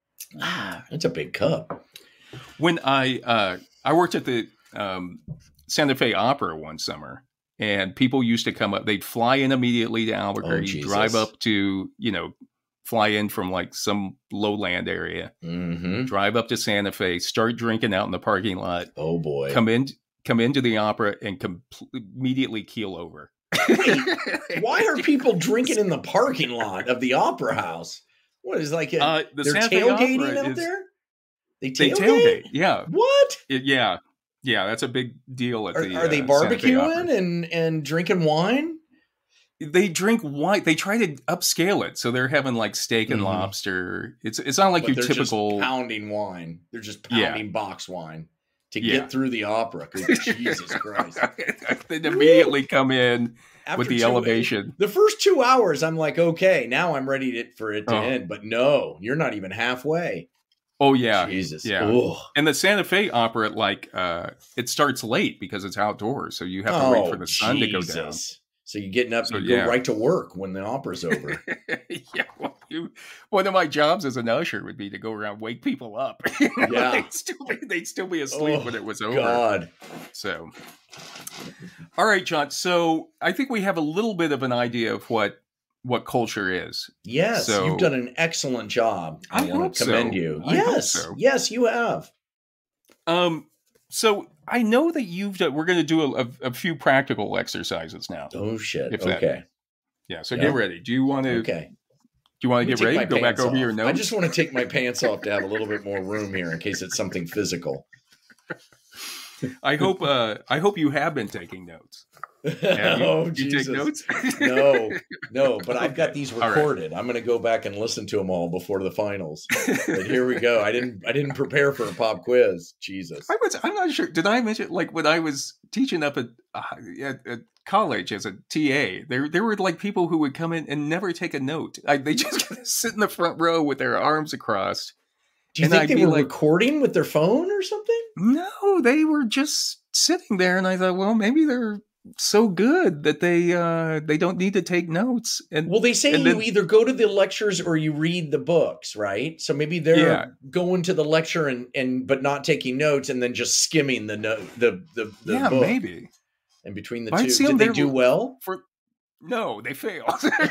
Ah, it's a big cup. When I uh, I worked at the um, Santa Fe Opera one summer, and people used to come up. They'd fly in immediately to Albuquerque, oh, drive up to, you know, fly in from like some lowland area, mm-hmm. drive up to Santa Fe, start drinking out in the parking lot. Oh boy! Come in, come into the opera, and com- immediately keel over. Wait, why are people drinking in the parking lot of the opera house? What is like? A, uh, the they're Santa Fe tailgating Opera out is, there. They tailgate. They tailgate. Yeah. What? It, yeah. Yeah, that's a big deal at are, the. Are they uh, barbecuing and, and drinking wine? They drink wine. They try to upscale it, so they're having like steak and mm-hmm. lobster. It's it's not like but your they're typical just pounding wine. They're just pounding yeah. box wine to yeah. get through the opera. Jesus Christ! They immediately come in After with the two, elevation. The first two hours, I'm like, okay, now I'm ready to, for it to oh. end. But no, you're not even halfway. Oh yeah, Jesus, yeah. Ugh. And the Santa Fe Opera, like, uh, it starts late because it's outdoors, so you have to oh, wait for the sun Jesus. to go down. So you're getting up, so, you yeah. go right to work when the opera's over. yeah, well, You, one of my jobs as an usher would be to go around wake people up. You know, Yeah. they'd still be, they'd still be asleep Oh, when it was over. God. So, all right, John. So I think we have a little bit of an idea of what what culture is. Yes, So, you've done an excellent job. I want hope to commend so. you. I hope Yes, so. yes, you have. Um. So I know that you've done. We're going to do a, a, a few practical exercises now. Oh shit. If that- Okay. Yeah. So Yeah. get ready. Do you want to? Okay. Do you want Let me to get take ready? my Go back pants over off. your notes. I just want to take my pants off to have a little bit more room here in case it's something physical. I hope. Uh, I hope you have been taking notes. Have you, Oh you Jesus. take notes? No, no, but I've got Okay. these All right. recorded. I'm going to go back and listen to them all before the finals. But here we go. I didn't. I didn't prepare for a pop quiz. Jesus. I was. I'm not sure. Did I mention like when I was teaching up at uh, at, at college as a T A? There there were like people who would come in and never take a note. I, they just kind of sit in the front row with their arms across. Do you and think I'd they be were like- recording with their phone or something? No, they were just sitting there, and I thought, well, maybe they're so good that they uh they don't need to take notes. And Well, they say And you then- either go to the lectures or you read the books, right? So maybe they're Yeah. going to the lecture and and but not taking notes and then just skimming the note the the, the yeah, book. maybe And between the I'd two, see 'em did they there do with- well? for no, they failed.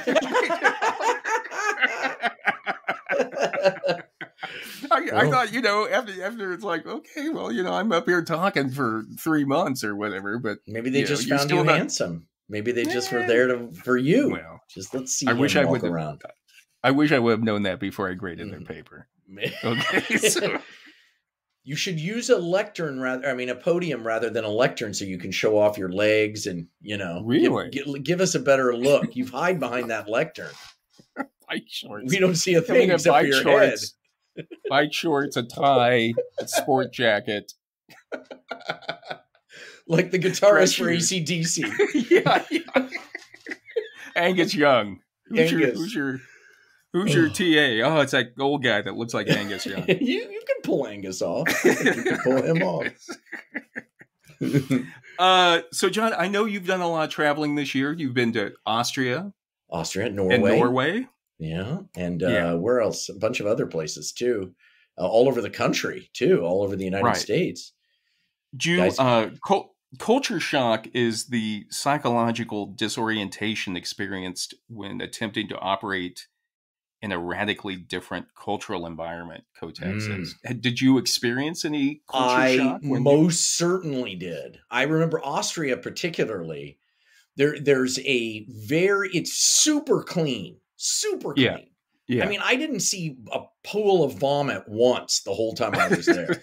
I, I Well- thought, you know, after after it's like, okay, well, you know, I'm up here talking for three months or whatever, but Maybe they you know, just you're found still you not- handsome. Maybe they just were Eh, there to for you. well, Just let's see I him wish I walk would- around. I wish I would have known that before I graded Mhm. their paper. Okay, so You should use a lectern rather. I mean, a podium rather than a lectern, so you can show off your legs and you know, Really? give, give, give us a better look. You hide behind that lectern. bike shorts. We don't see a Coming thing in except for bike your shorts, bike shorts, a tie, a sport jacket. head, like the guitarist for Dress A C D C. yeah, yeah. Angus Young. Who's your Angus. who's your who's your Ugh. T A? Oh, it's that old guy that looks like Angus Young. you you can pull Angus off. You can pull him off. Uh, so John, I know you've done a lot of traveling this year. You've been to Austria Austria, Norway, and Norway. yeah, and uh, Yeah. where else? A bunch of other places too, uh, all over the country too, all over the United Right. States. Do you, Guys- uh, cul- culture shock is the psychological disorientation experienced when attempting to operate in a radically different cultural environment. Kotek Mm. says. Did you experience any culture I shock? when you- most certainly did. I remember Austria particularly. There, there's a very. It's super clean, super clean. Yeah. yeah. I mean, I didn't see a pool of vomit once the whole time I was there.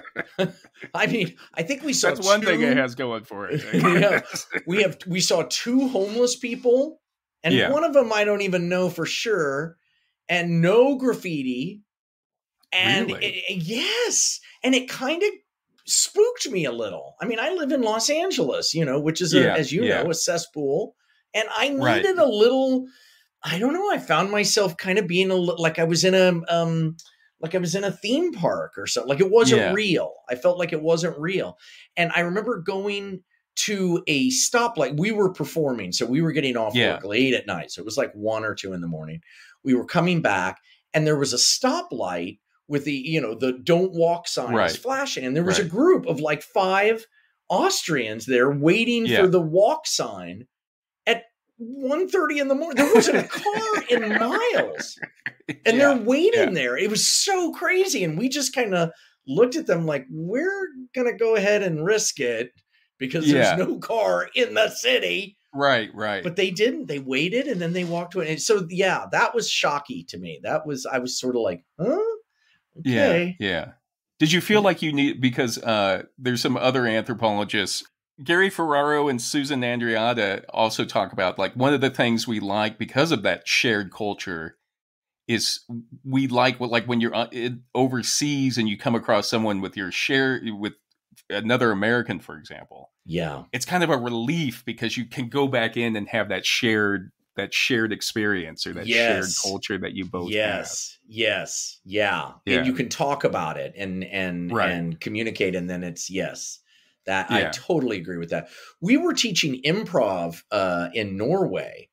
I mean, I think we saw that's one thing two- it has going for it. Yeah. we have we saw two homeless people, and Yeah. one of them I don't even know for sure, and no graffiti, and Really? it- it- yes, and it kind of spooked me a little. I mean, I live in Los Angeles, you know, which is a, Yeah, as you yeah. know, a cesspool, and I needed Right. a little. I don't know. I found myself kind of being a li- like I was in a um like I was in a theme park or something. Like it wasn't Yeah. real. I felt like it wasn't real. And I remember going to a stoplight. We were performing, so we were getting off Yeah. work late at night. So it was like one or two in the morning. We were coming back, and there was a stoplight with the you know the "Don't Walk" sign Right. was flashing, and there was a Right. group of like five Austrians there waiting Yeah. for the walk sign at one thirty in the morning. There wasn't a car in miles, and Yeah. they're waiting yeah. there. It was so crazy, and we just kind of looked at them like, we're gonna go ahead and risk it because Yeah. there's no car in the city. Right, right. But they didn't. They waited, and then they walked away. And so, yeah, that was shocky to me. That was I was sort of like, huh? Okay. Yeah, yeah. Did you feel like you need because uh, there's some other anthropologists, Gary Ferraro and Susan Andreatta, also talk about like one of the things we like because of that shared culture is we like what like when you're uh, in- overseas and you come across someone with your share with another American, for example. Yeah. It's kind of a relief because you can go back in and have that shared that shared experience or that shared Yes. culture that you both have. Yes. Yes. Yeah. Yeah. And you can talk about it and and Right. and communicate, and then it's yes. That I Yeah. totally agree with that. We were teaching improv uh, in Norway.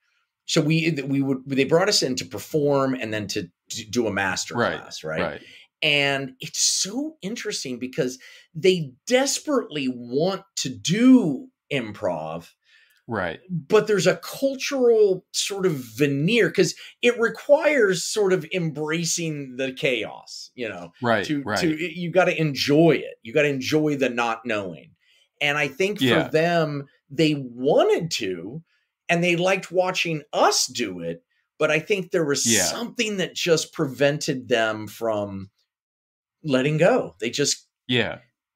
So we we would they brought us in to perform and then to, to do a master Right, class, right? right. And it's so interesting because they desperately want to do improv, Right. but there's a cultural sort of veneer because it requires sort of embracing the chaos, you know, Right, to, right. to you got to enjoy it. You got to enjoy the not knowing. And I think for Yeah. them, they wanted to, and they liked watching us do it. But I think there was Yeah. something that just prevented them from letting go. They just, Yeah.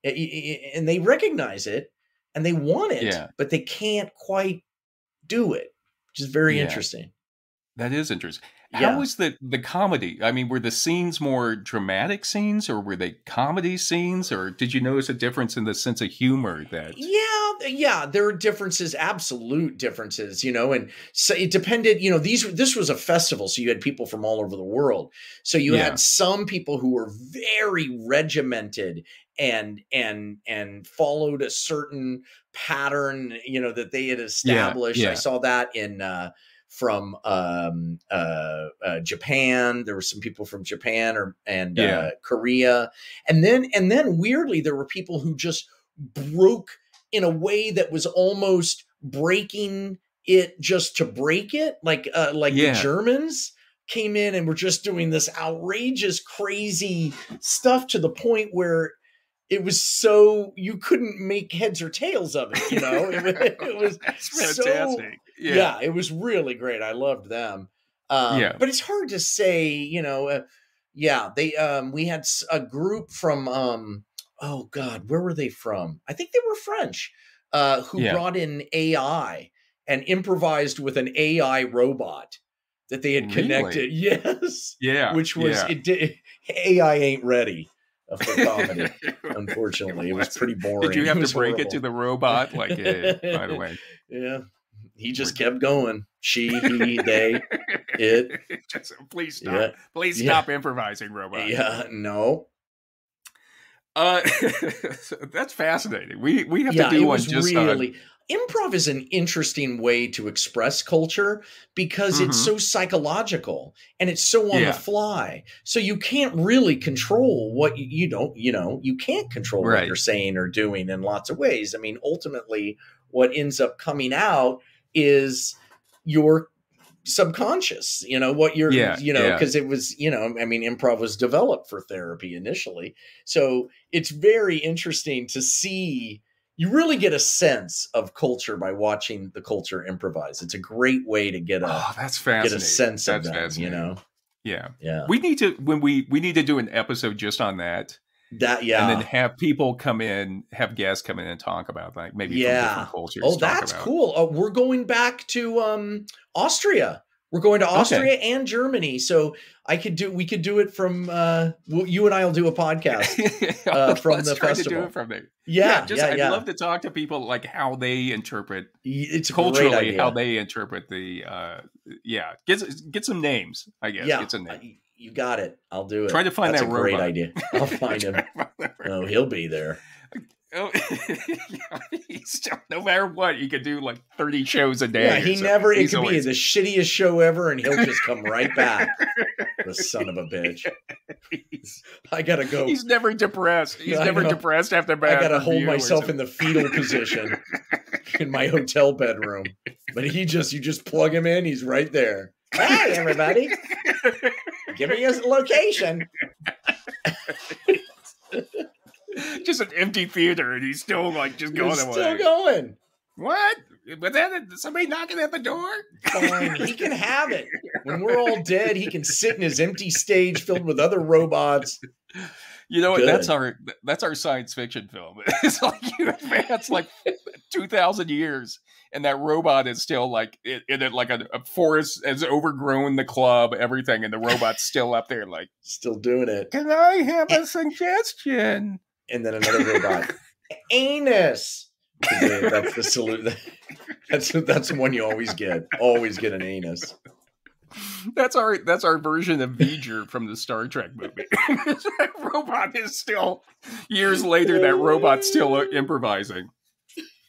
and they recognize it and they want it, Yeah. but they can't quite do it, which is very Yeah. interesting. That is interesting. Yeah. How was the the comedy? I mean, were the scenes more dramatic scenes, or were they comedy scenes, or did you notice a difference in the sense of humor that? Yeah, yeah, there are differences, absolute differences, you know, and so it depended, you know, these this was a festival, so you had people from all over the world. So you Yeah. had some people who were very regimented and and and followed a certain pattern, you know, that they had established. yeah. I saw that in uh from um, uh, uh, Japan. There were some people from Japan or and Yeah. uh, Korea, and then and then weirdly there were people who just broke in a way that was almost breaking it just to break it, like uh, like Yeah. the Germans came in and were just doing this outrageous, crazy stuff to the point where it was so you couldn't make heads or tails of it, you know. It, was- it was That's so fantastic. yeah. Yeah. it was really great. I loved them. Um, Yeah. but it's hard to say, you know. Uh, yeah, they um, we had s- a group from um, oh God, where were they from? I think they were French, uh, who Yeah. brought in A I and improvised with an A I robot that they had Really? connected. Yes, Yeah. which was yeah. it. Did, A I ain't ready uh, for comedy. Unfortunately, it was wasn't. pretty boring. Did you have It to was break it horrible. to the robot? Like, hey, by the way. Yeah, he just kept going. She, he, they, it. Just, please stop. Yeah. Please Yeah. stop improvising, robot. Yeah, no. Uh, that's fascinating. We we have Yeah, to it do one was just on. really. Improv is an interesting way to express culture because it's Mhm. so psychological and it's so on Yeah. the fly. So you can't really control what you, you don't, you know, you can't control what Right. you're saying or doing in lots of ways. I mean, ultimately, what ends up coming out is your subconscious, you know, what you're, Yeah, you know, yeah. because it was, you know, I mean, improv was developed for therapy initially. So it's very interesting to see. You really get a sense of culture by watching the culture improvise. It's a great way to get a Oh, that's get fascinating. a sense of That's them, you fascinating. know. Yeah. Yeah. We need to when we we need to do an episode just on that, That yeah. and then have people come in, have guests come in and talk about like maybe from yeah. different cultures. Oh, talk that's about. cool. Uh, we're going back to um Austria. We're going to Austria and Germany. So I could do we could do it from uh well, you and I'll do a podcast. Uh, from Let's the try festival. to do it from there. Yeah, just yeah, I'd yeah. love to talk to people like how they interpret It's a great culturally idea. how they interpret the uh yeah get get some names, I guess. yeah, Get some uh, names. you got it. I'll do it. Try to find That's that a great robot. idea. I'll find him. Oh, he'll be there. Oh, yeah, he's still, no matter what, he could do like thirty shows a day. Yeah, or he something. never. It He's could always- be the shittiest show ever, and he'll just come right back. The son of a bitch. he's, I gotta go. he's never depressed. He's I never know. depressed after I bad. gotta hold review or myself in something. the fetal position in my hotel bedroom. But he just, you just plug him in. He's right there. Hey, everybody, give me his location. Just an empty theater, and he's still like just going He's away. still going. What? Was that somebody knocking at the door? Fine. He can have it. When we're all dead, he can sit in his empty stage filled with other robots. You know what? Good. That's our that's our science fiction film. It's like you advance like two thousand years, and that robot is still like in, in it, like a, a forest has overgrown the club, everything, and the robot's still up there. Like, Still doing it. can I have a suggestion? And then another robot. Anus. That's the salute. That's that's the one you always get. Always get an anus. That's our that's our version of V'ger from the Star Trek movie. That robot is still years later. That robot's still improvising.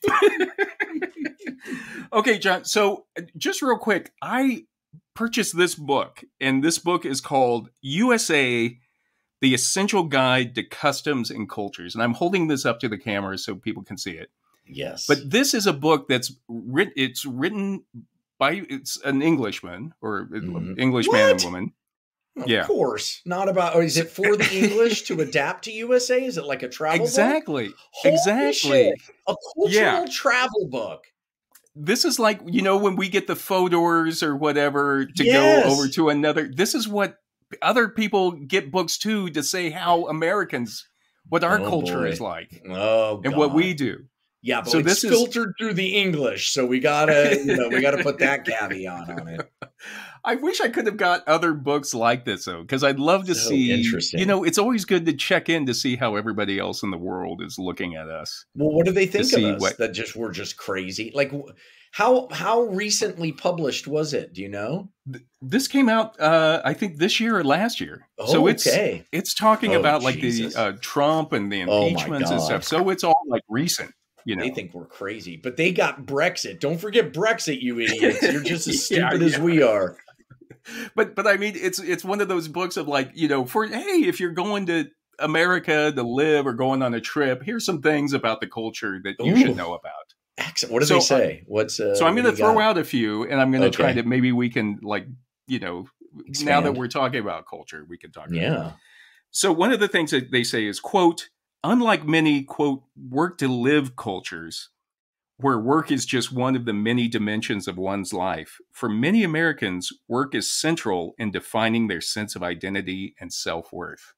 Okay, John. So just real quick, I purchased this book, and this book is called U S A, The Essential Guide to Customs and Cultures. And I'm holding this up to the camera so people can see it. Yes. But this is a book that's written, it's written by, it's an Englishman or mm-hmm. English what? man and woman. Of yeah. course. Not about, or is it for the English to adapt to U S A? Is it like a travel exactly. book? Exactly. Exactly. Shit. A cultural yeah. travel book. This is like, you know, when we get the Fodors or whatever to yes. go over to another, this is what other people get books too, to say how Americans, what our oh, culture boy. is like. Oh, and God. what we do. Yeah, but so it's this filtered is... through the English, so we gotta, you know, we gotta put that caveat on it. I wish I could have got other books like this, though, because I'd love to so see. Interesting. You know, it's always good to check in to see how everybody else in the world is looking at us. Well, what do they think of us? What... That just we're just crazy. Like, how how recently published was it? Do you know? This came out, uh, I think, this year or last year. Oh, so it's okay. it's talking oh, about like Jesus. the uh, Trump and the impeachments oh and stuff. So it's all like recent. You know. They think we're crazy, but they got Brexit. Don't forget Brexit, you idiots. You're just as stupid yeah, as yeah. we are. But but I mean, it's it's one of those books of like, you know, for, hey, if you're going to America to live or going on a trip, here's some things about the culture that you Ooh. should know about. Excellent. What do so, they say? What's uh, So I'm going to throw got? out a few, and I'm going to okay. try to, maybe we can like, you know, Expand. now that we're talking about culture, we can talk about Yeah. it. So one of the things that they say is, quote, unlike many, quote, work to live cultures, where work is just one of the many dimensions of one's life, for many Americans, work is central in defining their sense of identity and self-worth.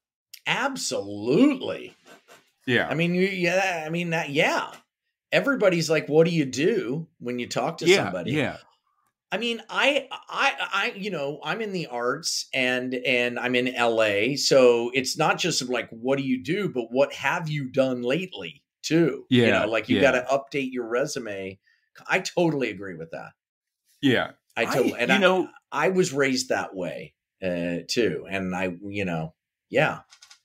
Absolutely. Yeah. I mean, you, yeah, I mean, that, yeah. Everybody's like, what do you do when you talk to yeah, somebody? Yeah. I mean, I, I, I, you know, I'm in the arts and, and I'm in L A. So it's not just like, what do you do, but what have you done lately too? Yeah. You know, like you yeah. got to update your resume. I totally agree with that. Yeah. I totally, I, and you I, know, I was raised that way uh, too. And I, you know, yeah.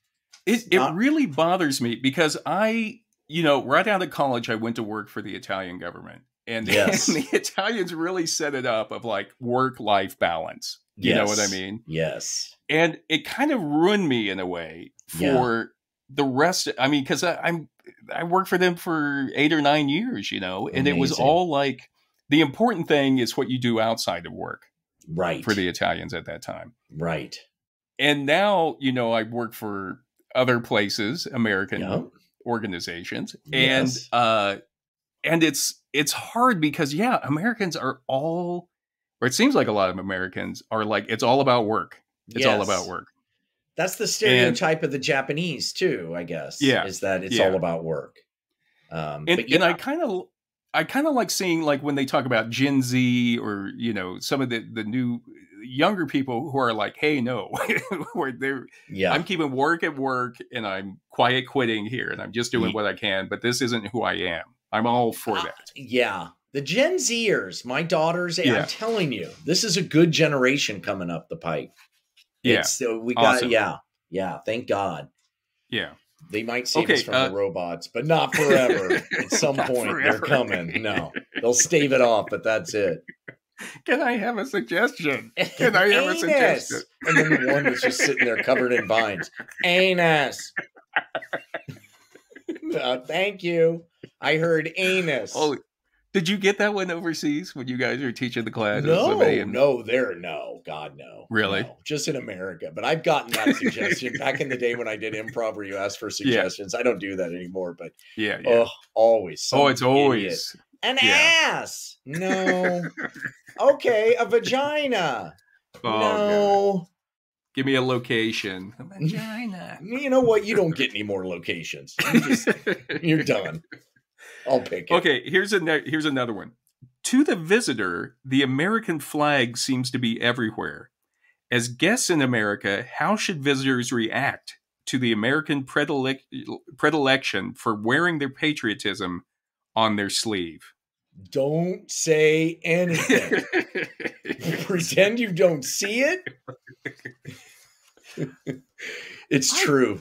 It, not, it really bothers me because I, you know, right out of college, I went to work for the Italian government. And, yes. and the Italians really set it up of like work-life balance. You yes. know what I mean? Yes. And it kind of ruined me in a way for yeah. the rest. I mean, because I'm I worked for them for eight or nine years, you know, and Amazing. It was all like the important thing is what you do outside of work. Right. For the Italians at that time. Right. And now, you know, I work for other places, American yeah. organizations. Yes. And uh and it's it's hard because, yeah, Americans are all, or it seems like a lot of Americans are like, it's all about work. It's yes. all about work. That's the stereotype and, of the Japanese too, I guess. Yeah. Is that it's yeah. all about work. Um, and, but yeah. and I kind of, I kind of like seeing like when they talk about Gen Z or, you know, some of the, the new younger people who are like, hey, no, where they're, yeah. I'm keeping work at work and I'm quiet quitting here and I'm just doing yeah. what I can, but this isn't who I am. I'm all for that. Uh, yeah. The Gen Zers, my daughters, yeah. I'm telling you, this is a good generation coming up the pipe. Yeah. It's, uh, we got, awesome. yeah. Yeah. Thank God. Yeah. They might save okay, us from uh, the robots, but not forever. At some point, forever. They're coming. No, they'll stave it off, but that's it. Can I have a suggestion? Can I have a suggestion? And then the one that's just sitting there covered in vines. Anus. uh, thank you. I heard anus. Oh, did you get that one overseas when you guys were teaching the class? No, no, there, no, God, no. Really? No, just in America. But I've gotten that suggestion back in the day when I did improv where you asked for suggestions. Yeah. I don't do that anymore, but yeah, yeah. Oh, always. Oh, it's always. Idiot. An yeah. ass. No. Okay, a vagina. Oh, no. God. Give me a location. A vagina. You know what? You don't get any more locations. You just, you're done. I'll pick it. Okay, here's a ne- here's another one. To the visitor, the American flag seems to be everywhere. As guests in America, how should visitors react to the American predilec- predilection for wearing their patriotism on their sleeve? Don't say anything. Pretend you don't see it. It's true.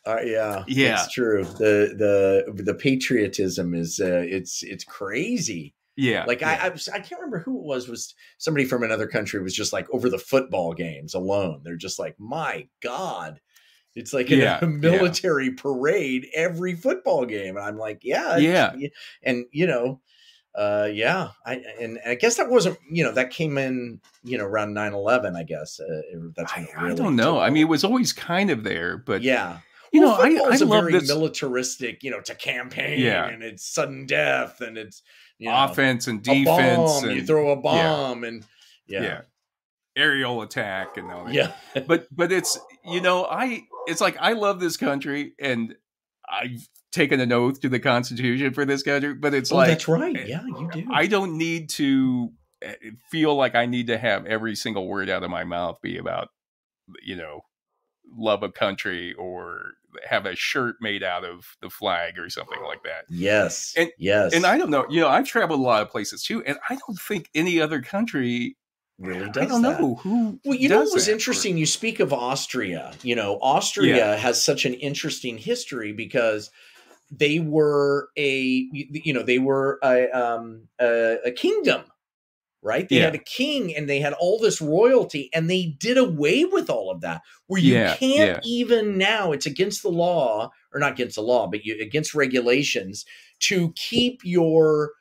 Uh, yeah, Yeah. it's true. The the the patriotism is uh, it's it's crazy. Yeah. Like I, Yeah. I was, I can't remember who it was. Was somebody from another country was just like over the football games alone. They're just like, my God, it's like in Yeah. a military yeah. parade every football game, and I'm like, yeah, yeah. and you know, uh, yeah, I and I guess that wasn't, you know, that came in, you know, around nine eleven, I guess. Uh, that's when it really I, I don't know. I mean, it was always kind of there, but yeah. You well, know, I, I a love very this militaristic, you know, to campaign yeah. and it's sudden death and it's you know, offense and a defense. Bomb, and, you throw a bomb yeah. and yeah. yeah, aerial attack and all that. Yeah, but but it's you know I it's like I love this country and I've taken an oath to the Constitution for this country. But it's oh, like that's right. Yeah, you do. I don't need to feel like I need to have every single word out of my mouth be about you know. love a country or have a shirt made out of the flag or something like that. Yes. And yes. And I don't know, you know, I've traveled a lot of places too, and I don't think any other country really does I don't that. know who Well, you know what was that interesting? Or... You speak of Austria. You know, Austria yeah. has such an interesting history because they were a, you know, they were a, um, a, a kingdom. Right? They yeah. had a king and they had all this royalty and they did away with all of that where you yeah, can't yeah. even now, it's against the law or not against the law, but you, against regulations to keep your,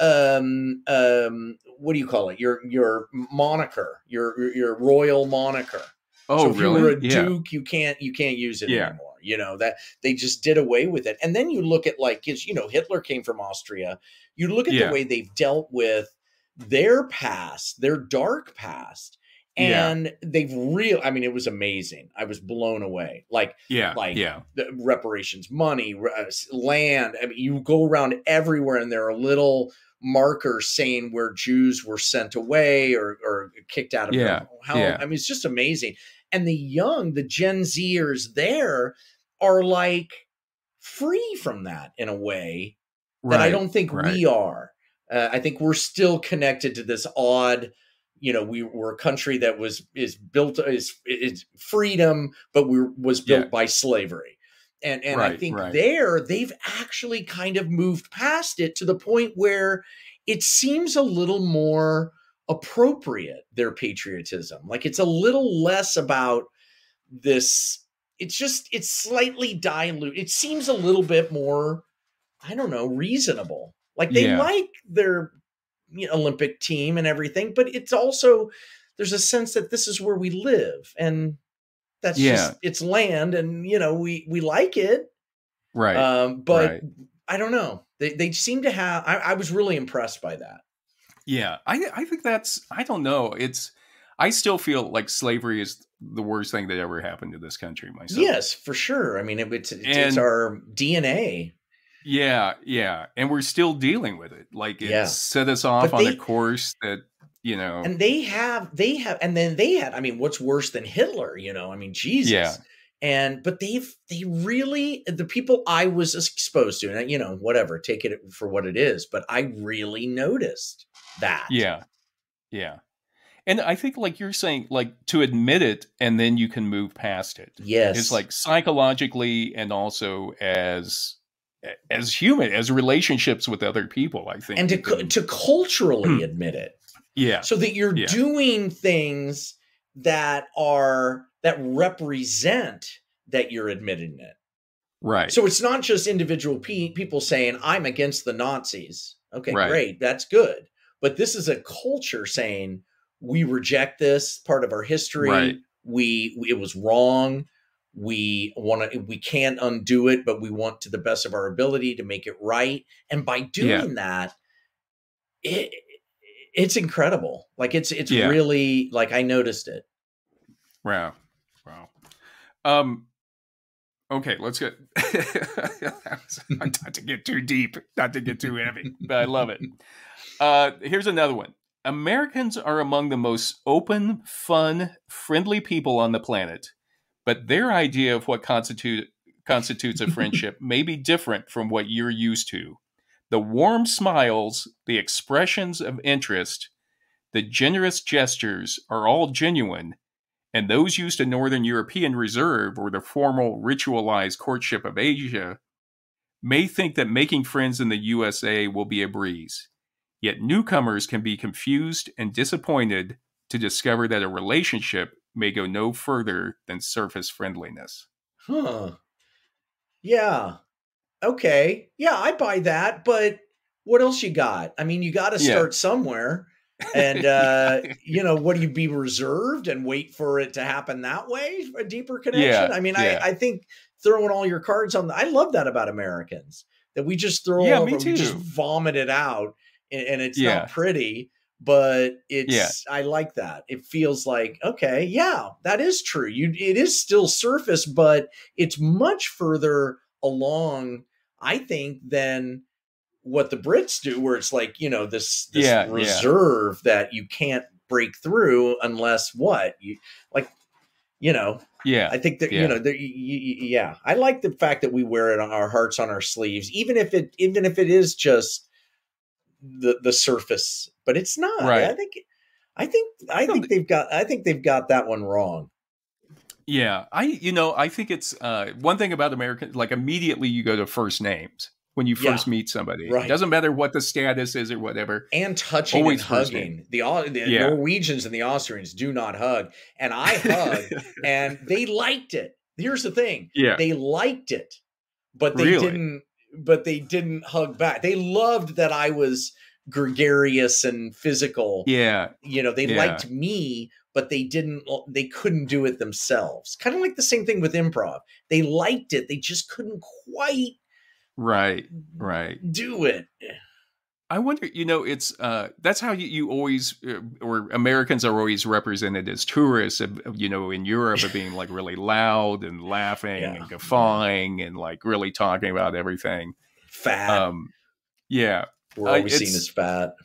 um, um, what do you call it? Your, your moniker, your, your royal moniker. Oh, so if really? you were a yeah. duke, you can't, you can't use it yeah. anymore. You know, that they just did away with it. And then you look at like, you know, Hitler came from Austria. You look at yeah. the way they've dealt with their past, their dark past, and yeah. they've real. I mean, it was amazing. I was blown away. Like, yeah, like yeah. the reparations, money, uh, land. I mean, you go around everywhere, and there are little markers saying where Jews were sent away or or kicked out of yeah. their home. Yeah. I mean, it's just amazing. And the young, the Gen Zers, there are like free from that in a way right. that I don't think right. we are. Uh, I think we're still connected to this odd, you know, we were a country that was is built is is freedom, but we was built yeah. by slavery, and and right, I think right. there they've actually kind of moved past it to the point where it seems a little more appropriate, their patriotism. Like it's a little less about this. It's just it's slightly dilute. It seems a little bit more, I don't know, reasonable. Like they yeah. like their you know, Olympic team and everything, but it's also, there's a sense that this is where we live and that's yeah. just, it's land and, you know, we, we like it. Right. Um, but right. I don't know. They, they seem to have, I, I was really impressed by that. Yeah. I, I think that's, I don't know. It's, I still feel like slavery is the worst thing that ever happened to this country myself. Yes, for sure. I mean, it, it's, it's, and, it's our D N A. Yeah, yeah. And we're still dealing with it. Like it yeah. set us off but on they, a course that, you know. And they have, they have, and then they had, I mean, what's worse than Hitler, you know, I mean, Jesus. Yeah. And, but they've, they really, the people I was exposed to, and you know, whatever, take it for what it is, but I really noticed that. Yeah. Yeah. And I think like you're saying, like to admit it and then you can move past it. Yes. It's like psychologically and also as, as human, as relationships with other people, I think. And to, can, to culturally admit it. Yeah. So that you're yeah. doing things that are, that represent that you're admitting it. Right. So it's not just individual pe- people saying, I'm against the Nazis. Okay, right. great. That's good. But this is a culture saying, we reject this part of our history. Right. We, it was wrong. We want to, we can't undo it, but we want to the best of our ability to make it right. And by doing yeah. that, it, it's incredible. Like it's, it's yeah. really like, I noticed it. Wow. Wow. Um, okay, let's get, not to get too deep, not to get too heavy, but I love it. Uh, here's another one. Americans are among the most open, fun, friendly people on the planet, but their idea of what constitute, constitutes a friendship may be different from what you're used to. The warm smiles, the expressions of interest, the generous gestures are all genuine, and those used in Northern European Reserve or the formal ritualized courtship of Asia may think that making friends in the U S A will be a breeze. Yet newcomers can be confused and disappointed to discover that a relationship may go no further than surface friendliness. Huh. Yeah. Okay. Yeah, I buy that, but what else you got? I mean, you got to start yeah. somewhere. And, uh, you know, what do you be reserved and wait for it to happen that way? A deeper connection? Yeah, I mean, yeah. I, I think throwing all your cards on the, I love that about Americans, that we just throw yeah, all me over, too. we just vomit it out, and, and it's yeah. not pretty, but it's, yeah. I like that. It feels like, okay, yeah, that is true. You, it is still surface, but it's much further along, I think, than what the Brits do, where it's like, you know, this, this yeah, reserve yeah. that you can't break through unless what you like, you know, yeah, I think that, yeah. you know, there, yeah, I like the fact that we wear it on our hearts, on our sleeves, even if it, even if it is just the, the surface, but it's not, right. I think, I think, I think they've got, I think they've got that one wrong. Yeah. I, you know, I think it's, uh, one thing about American, like immediately you go to first names. When you first yeah, meet somebody, right. It doesn't matter what the status is or whatever. And touching Always and hugging. The, the yeah. Norwegians and the Austrians do not hug. And I hug and they liked it. Here's the thing. Yeah. They liked it, but they really? didn't, but they didn't hug back. They loved that I was gregarious and physical. Yeah. You know, they yeah. liked me, but they didn't, they couldn't do it themselves. Kind of like the same thing with improv. They liked it. They just couldn't quite Right, right. do it. I wonder, you know, it's, uh, that's how you, you always, uh, or Americans are always represented as tourists, of, you know, in Europe of being like really loud and laughing yeah. and guffawing and like really talking about everything. Fat. Um, yeah. We're always uh, seen as fat.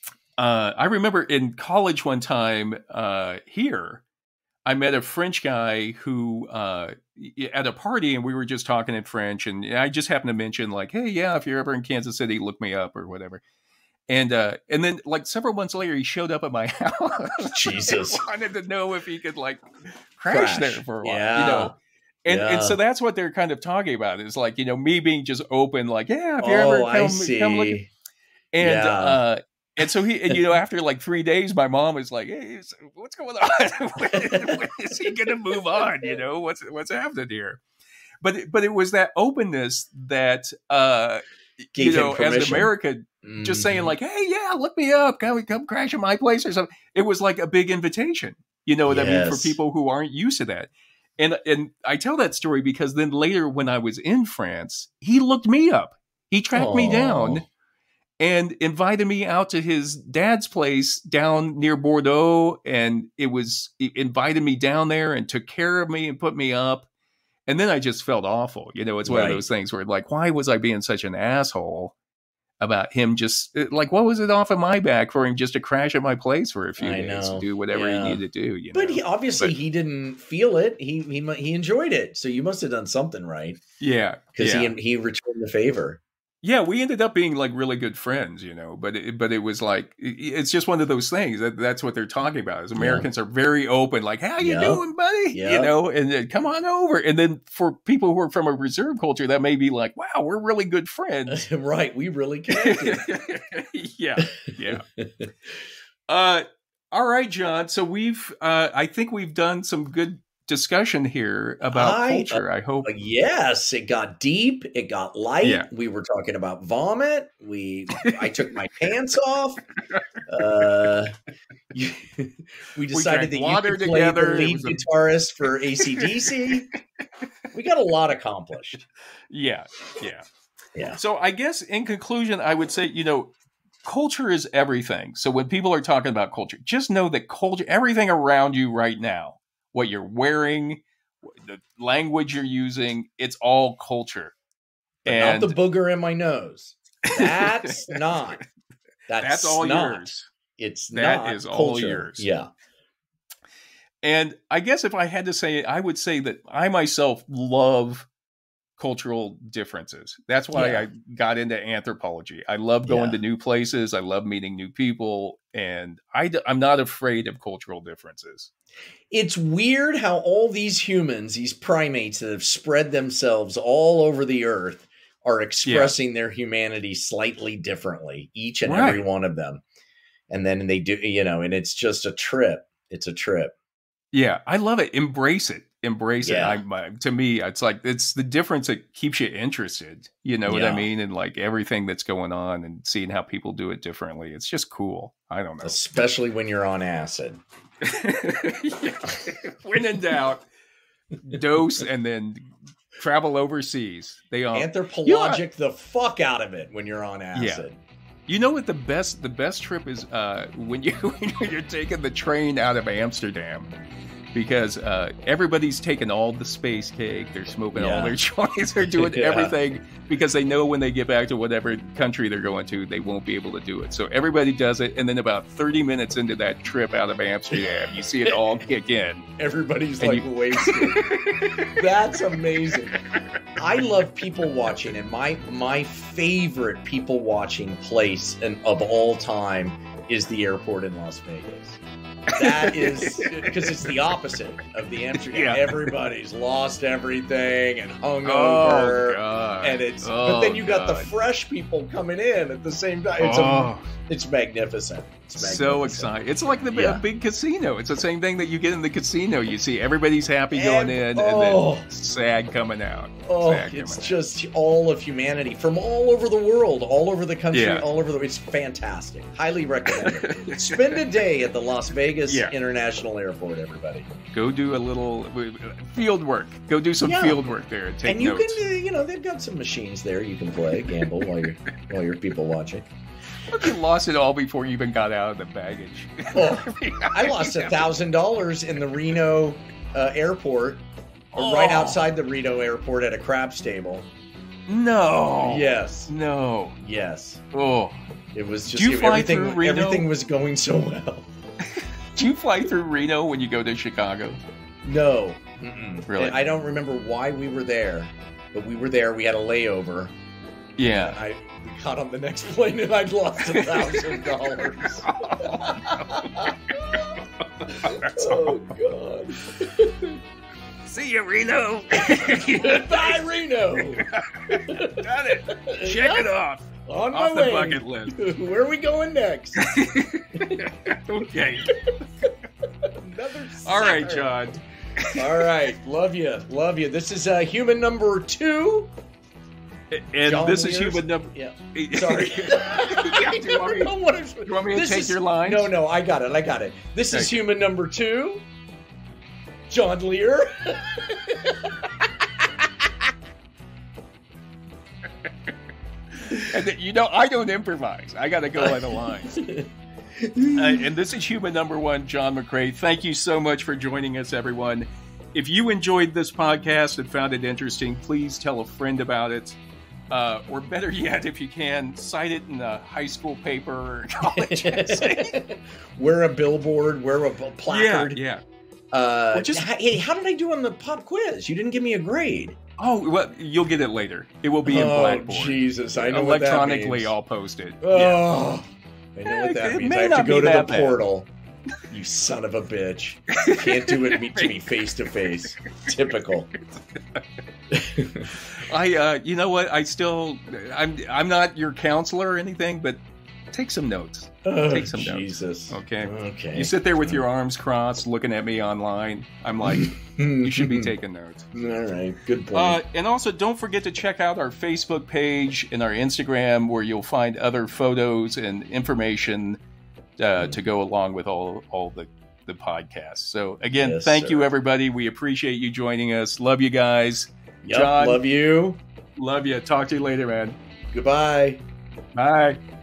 Uh, I remember in college one time uh, here, I met a French guy who, uh, at a party, and we were just talking in French, and I just happened to mention like, hey, yeah, if you're ever in Kansas City, look me up or whatever. And uh, and then like several months later, he showed up at my house. Jesus. Wanted to know if he could like crash, crash. there for a while, yeah. you know. And yeah. and so that's what they're kind of talking about is like, you know, me being just open, like, yeah, if you're oh, ever come, I see. come look. And yeah. uh, and so he, and you know, after like three days, my mom was like, "Hey, what's going on? when, when is he going to move on? You know, what's what's happening here?" But it, but it was that openness that uh, Gave you know, as an American, mm-hmm. just saying like, "Hey, yeah, look me up, come come crash at my place" or something. It was like a big invitation, you know what yes. I mean, for people who aren't used to that. And and I tell that story because then later when I was in France, he looked me up. He tracked Aww. me down. And invited me out to his dad's place down near Bordeaux. And it was, he invited me down there and took care of me and put me up. And then I just felt awful. You know, it's one right. of those things where like, why was I being such an asshole about him just, like, what was it off of my back for him just to crash at my place for a few I days know. to do whatever yeah. he needed to do? You but know? he obviously but, he didn't feel it. He, he, he enjoyed it. So you must have done something right. Yeah. Because yeah. he, he returned the favor. Yeah, we ended up being like really good friends, you know, but it, but it was like, it's just one of those things that that's what they're talking about is Americans yeah. are very open, like, how you yep. doing, buddy? Yep. You know, and then come on over. And then for people who are from a reserve culture, that may be like, wow, we're really good friends. Right. We really connected. yeah. Yeah. uh, all right, John. So we've, uh, I think we've done some good discussion here about I, culture. uh, I hope. Yes, it got deep. It got light. Yeah. We were talking about vomit. We, I took my pants off. Uh, you, we decided we that you could play together. the lead guitarist a... for A C D C. We got a lot accomplished. Yeah, yeah, yeah. So I guess in conclusion, I would say, you know, culture is everything. So when people are talking about culture, just know that culture, everything around you right now, what you're wearing, the language you're using, it's all culture. But and not the booger in my nose. That's not. That's, that's all not. yours. It's that not is culture. all yours. Yeah. And I guess if I had to say it, I would say that I myself love cultural differences. That's why Yeah. I got into anthropology. I love going Yeah. to new places. I love meeting new people. And I, I'm not afraid of cultural differences. It's weird how all these humans, these primates that have spread themselves all over the earth, are expressing yeah. their humanity slightly differently, each and right. every one of them. And then they do, you know, and it's just a trip. It's a trip. Yeah, I love it. Embrace it. Embrace yeah. it. I, to me, it's like, it's the difference that keeps you interested. You know what yeah. I mean? And like everything that's going on and seeing how people do it differently. It's just cool. I don't know. Especially when you're on acid. yeah. When in doubt, dose and then travel overseas. They all anthropologic you know, the fuck out of it when you're on acid. Yeah. You know what the best the best trip is uh, when you when you're taking the train out of Amsterdam, because uh, everybody's taking all the space cake, they're smoking yeah. all their joints, they're doing yeah. everything because they know when they get back to whatever country they're going to, they won't be able to do it. So everybody does it, and then about thirty minutes into that trip out of Amsterdam, you see it all kick in. Everybody's and like you... wasted. That's amazing. I love people watching, and my my favorite people watching place and of all time is the airport in Las Vegas. That is because it's the opposite of the Amsterdam. Yeah. Everybody's lost everything and hungover, oh, and it's. Oh, but then you got God. the fresh people coming in at the same time. It's oh. a, it's magnificent. It's magnificent. So exciting! It's like the yeah. big casino. It's the same thing that you get in the casino. You see everybody's happy going and, in, oh, and then sad coming out. Oh, sad it's coming just out. All of humanity from all over the world, all over the country, yeah. all over the. It's fantastic. Highly recommend it. Spend a day at the Las Vegas yeah. International Airport, everybody. Go do a little field work. Go do some yeah. field work there. And take and you notes. can, uh, you know, they've got some machines there. You can play, gamble while you're while you're people watching. You lost it all before you even got out of the baggage. Oh, I lost a thousand dollars in the Reno uh, airport, or oh. right outside the Reno airport at a crab stable. No. Yes. No. Yes. Oh. It was just Did you fly everything. through Reno? Everything was going so well. Do you fly through Reno when you go to Chicago? No. Mm-mm. Really? I don't remember why we were there, but we were there. We had a layover. Yeah. I we got on the next plane and I'd lost a thousand dollars. Oh God. See you, Reno. Bye, Reno. Got it. Check Yep. it off. On off my the way. bucket list. Where are we going next? Okay. Another All right, sucker. John. All right. Love you. Love you. This is uh, human number two. And John this is Lear's- human number. Yeah. Sorry. Yeah, do you want me- I don't know what I'm- Do you want me to This take is- your lines? No, no, I got it. I got it. This is Okay. human number two, John Lear. And then, you know, I don't improvise. I got to go by the lines. Uh, and this is human number one, John McCrae. Thank you so much for joining us, everyone. If you enjoyed this podcast and found it interesting, please tell a friend about it. Uh, or better yet, if you can, cite it in a high school paper or college essay. Wear a billboard, wear a Yeah, placard. yeah. Uh, Or just- hey, how did I do on the pop quiz? You didn't give me a grade. Oh, well, you'll get it later. It will be in Oh, Blackboard. Jesus, I know what that Electronically, means. I'll post it. Yeah. Oh, I know Yeah, what that it means. may I have to not go be to the that bad. portal. You son of a bitch. You can't do it me- to me face to face. Typical. I, uh, you know what? I still, I'm, I'm not your counselor or anything, but take some notes. Oh, Take some notes. Jesus. Okay. Okay. You sit there with your arms crossed, looking at me online. I'm like, you should be taking notes. All right. Good point. Uh, and also, don't forget to check out our Facebook page and our Instagram, where you'll find other photos and information uh, to go along with all all the the podcasts. So again, Yes, thank sir. you, everybody. We appreciate you joining us. Love you guys. Yep, John, love you. love you. Talk to you later, man. Goodbye. Bye.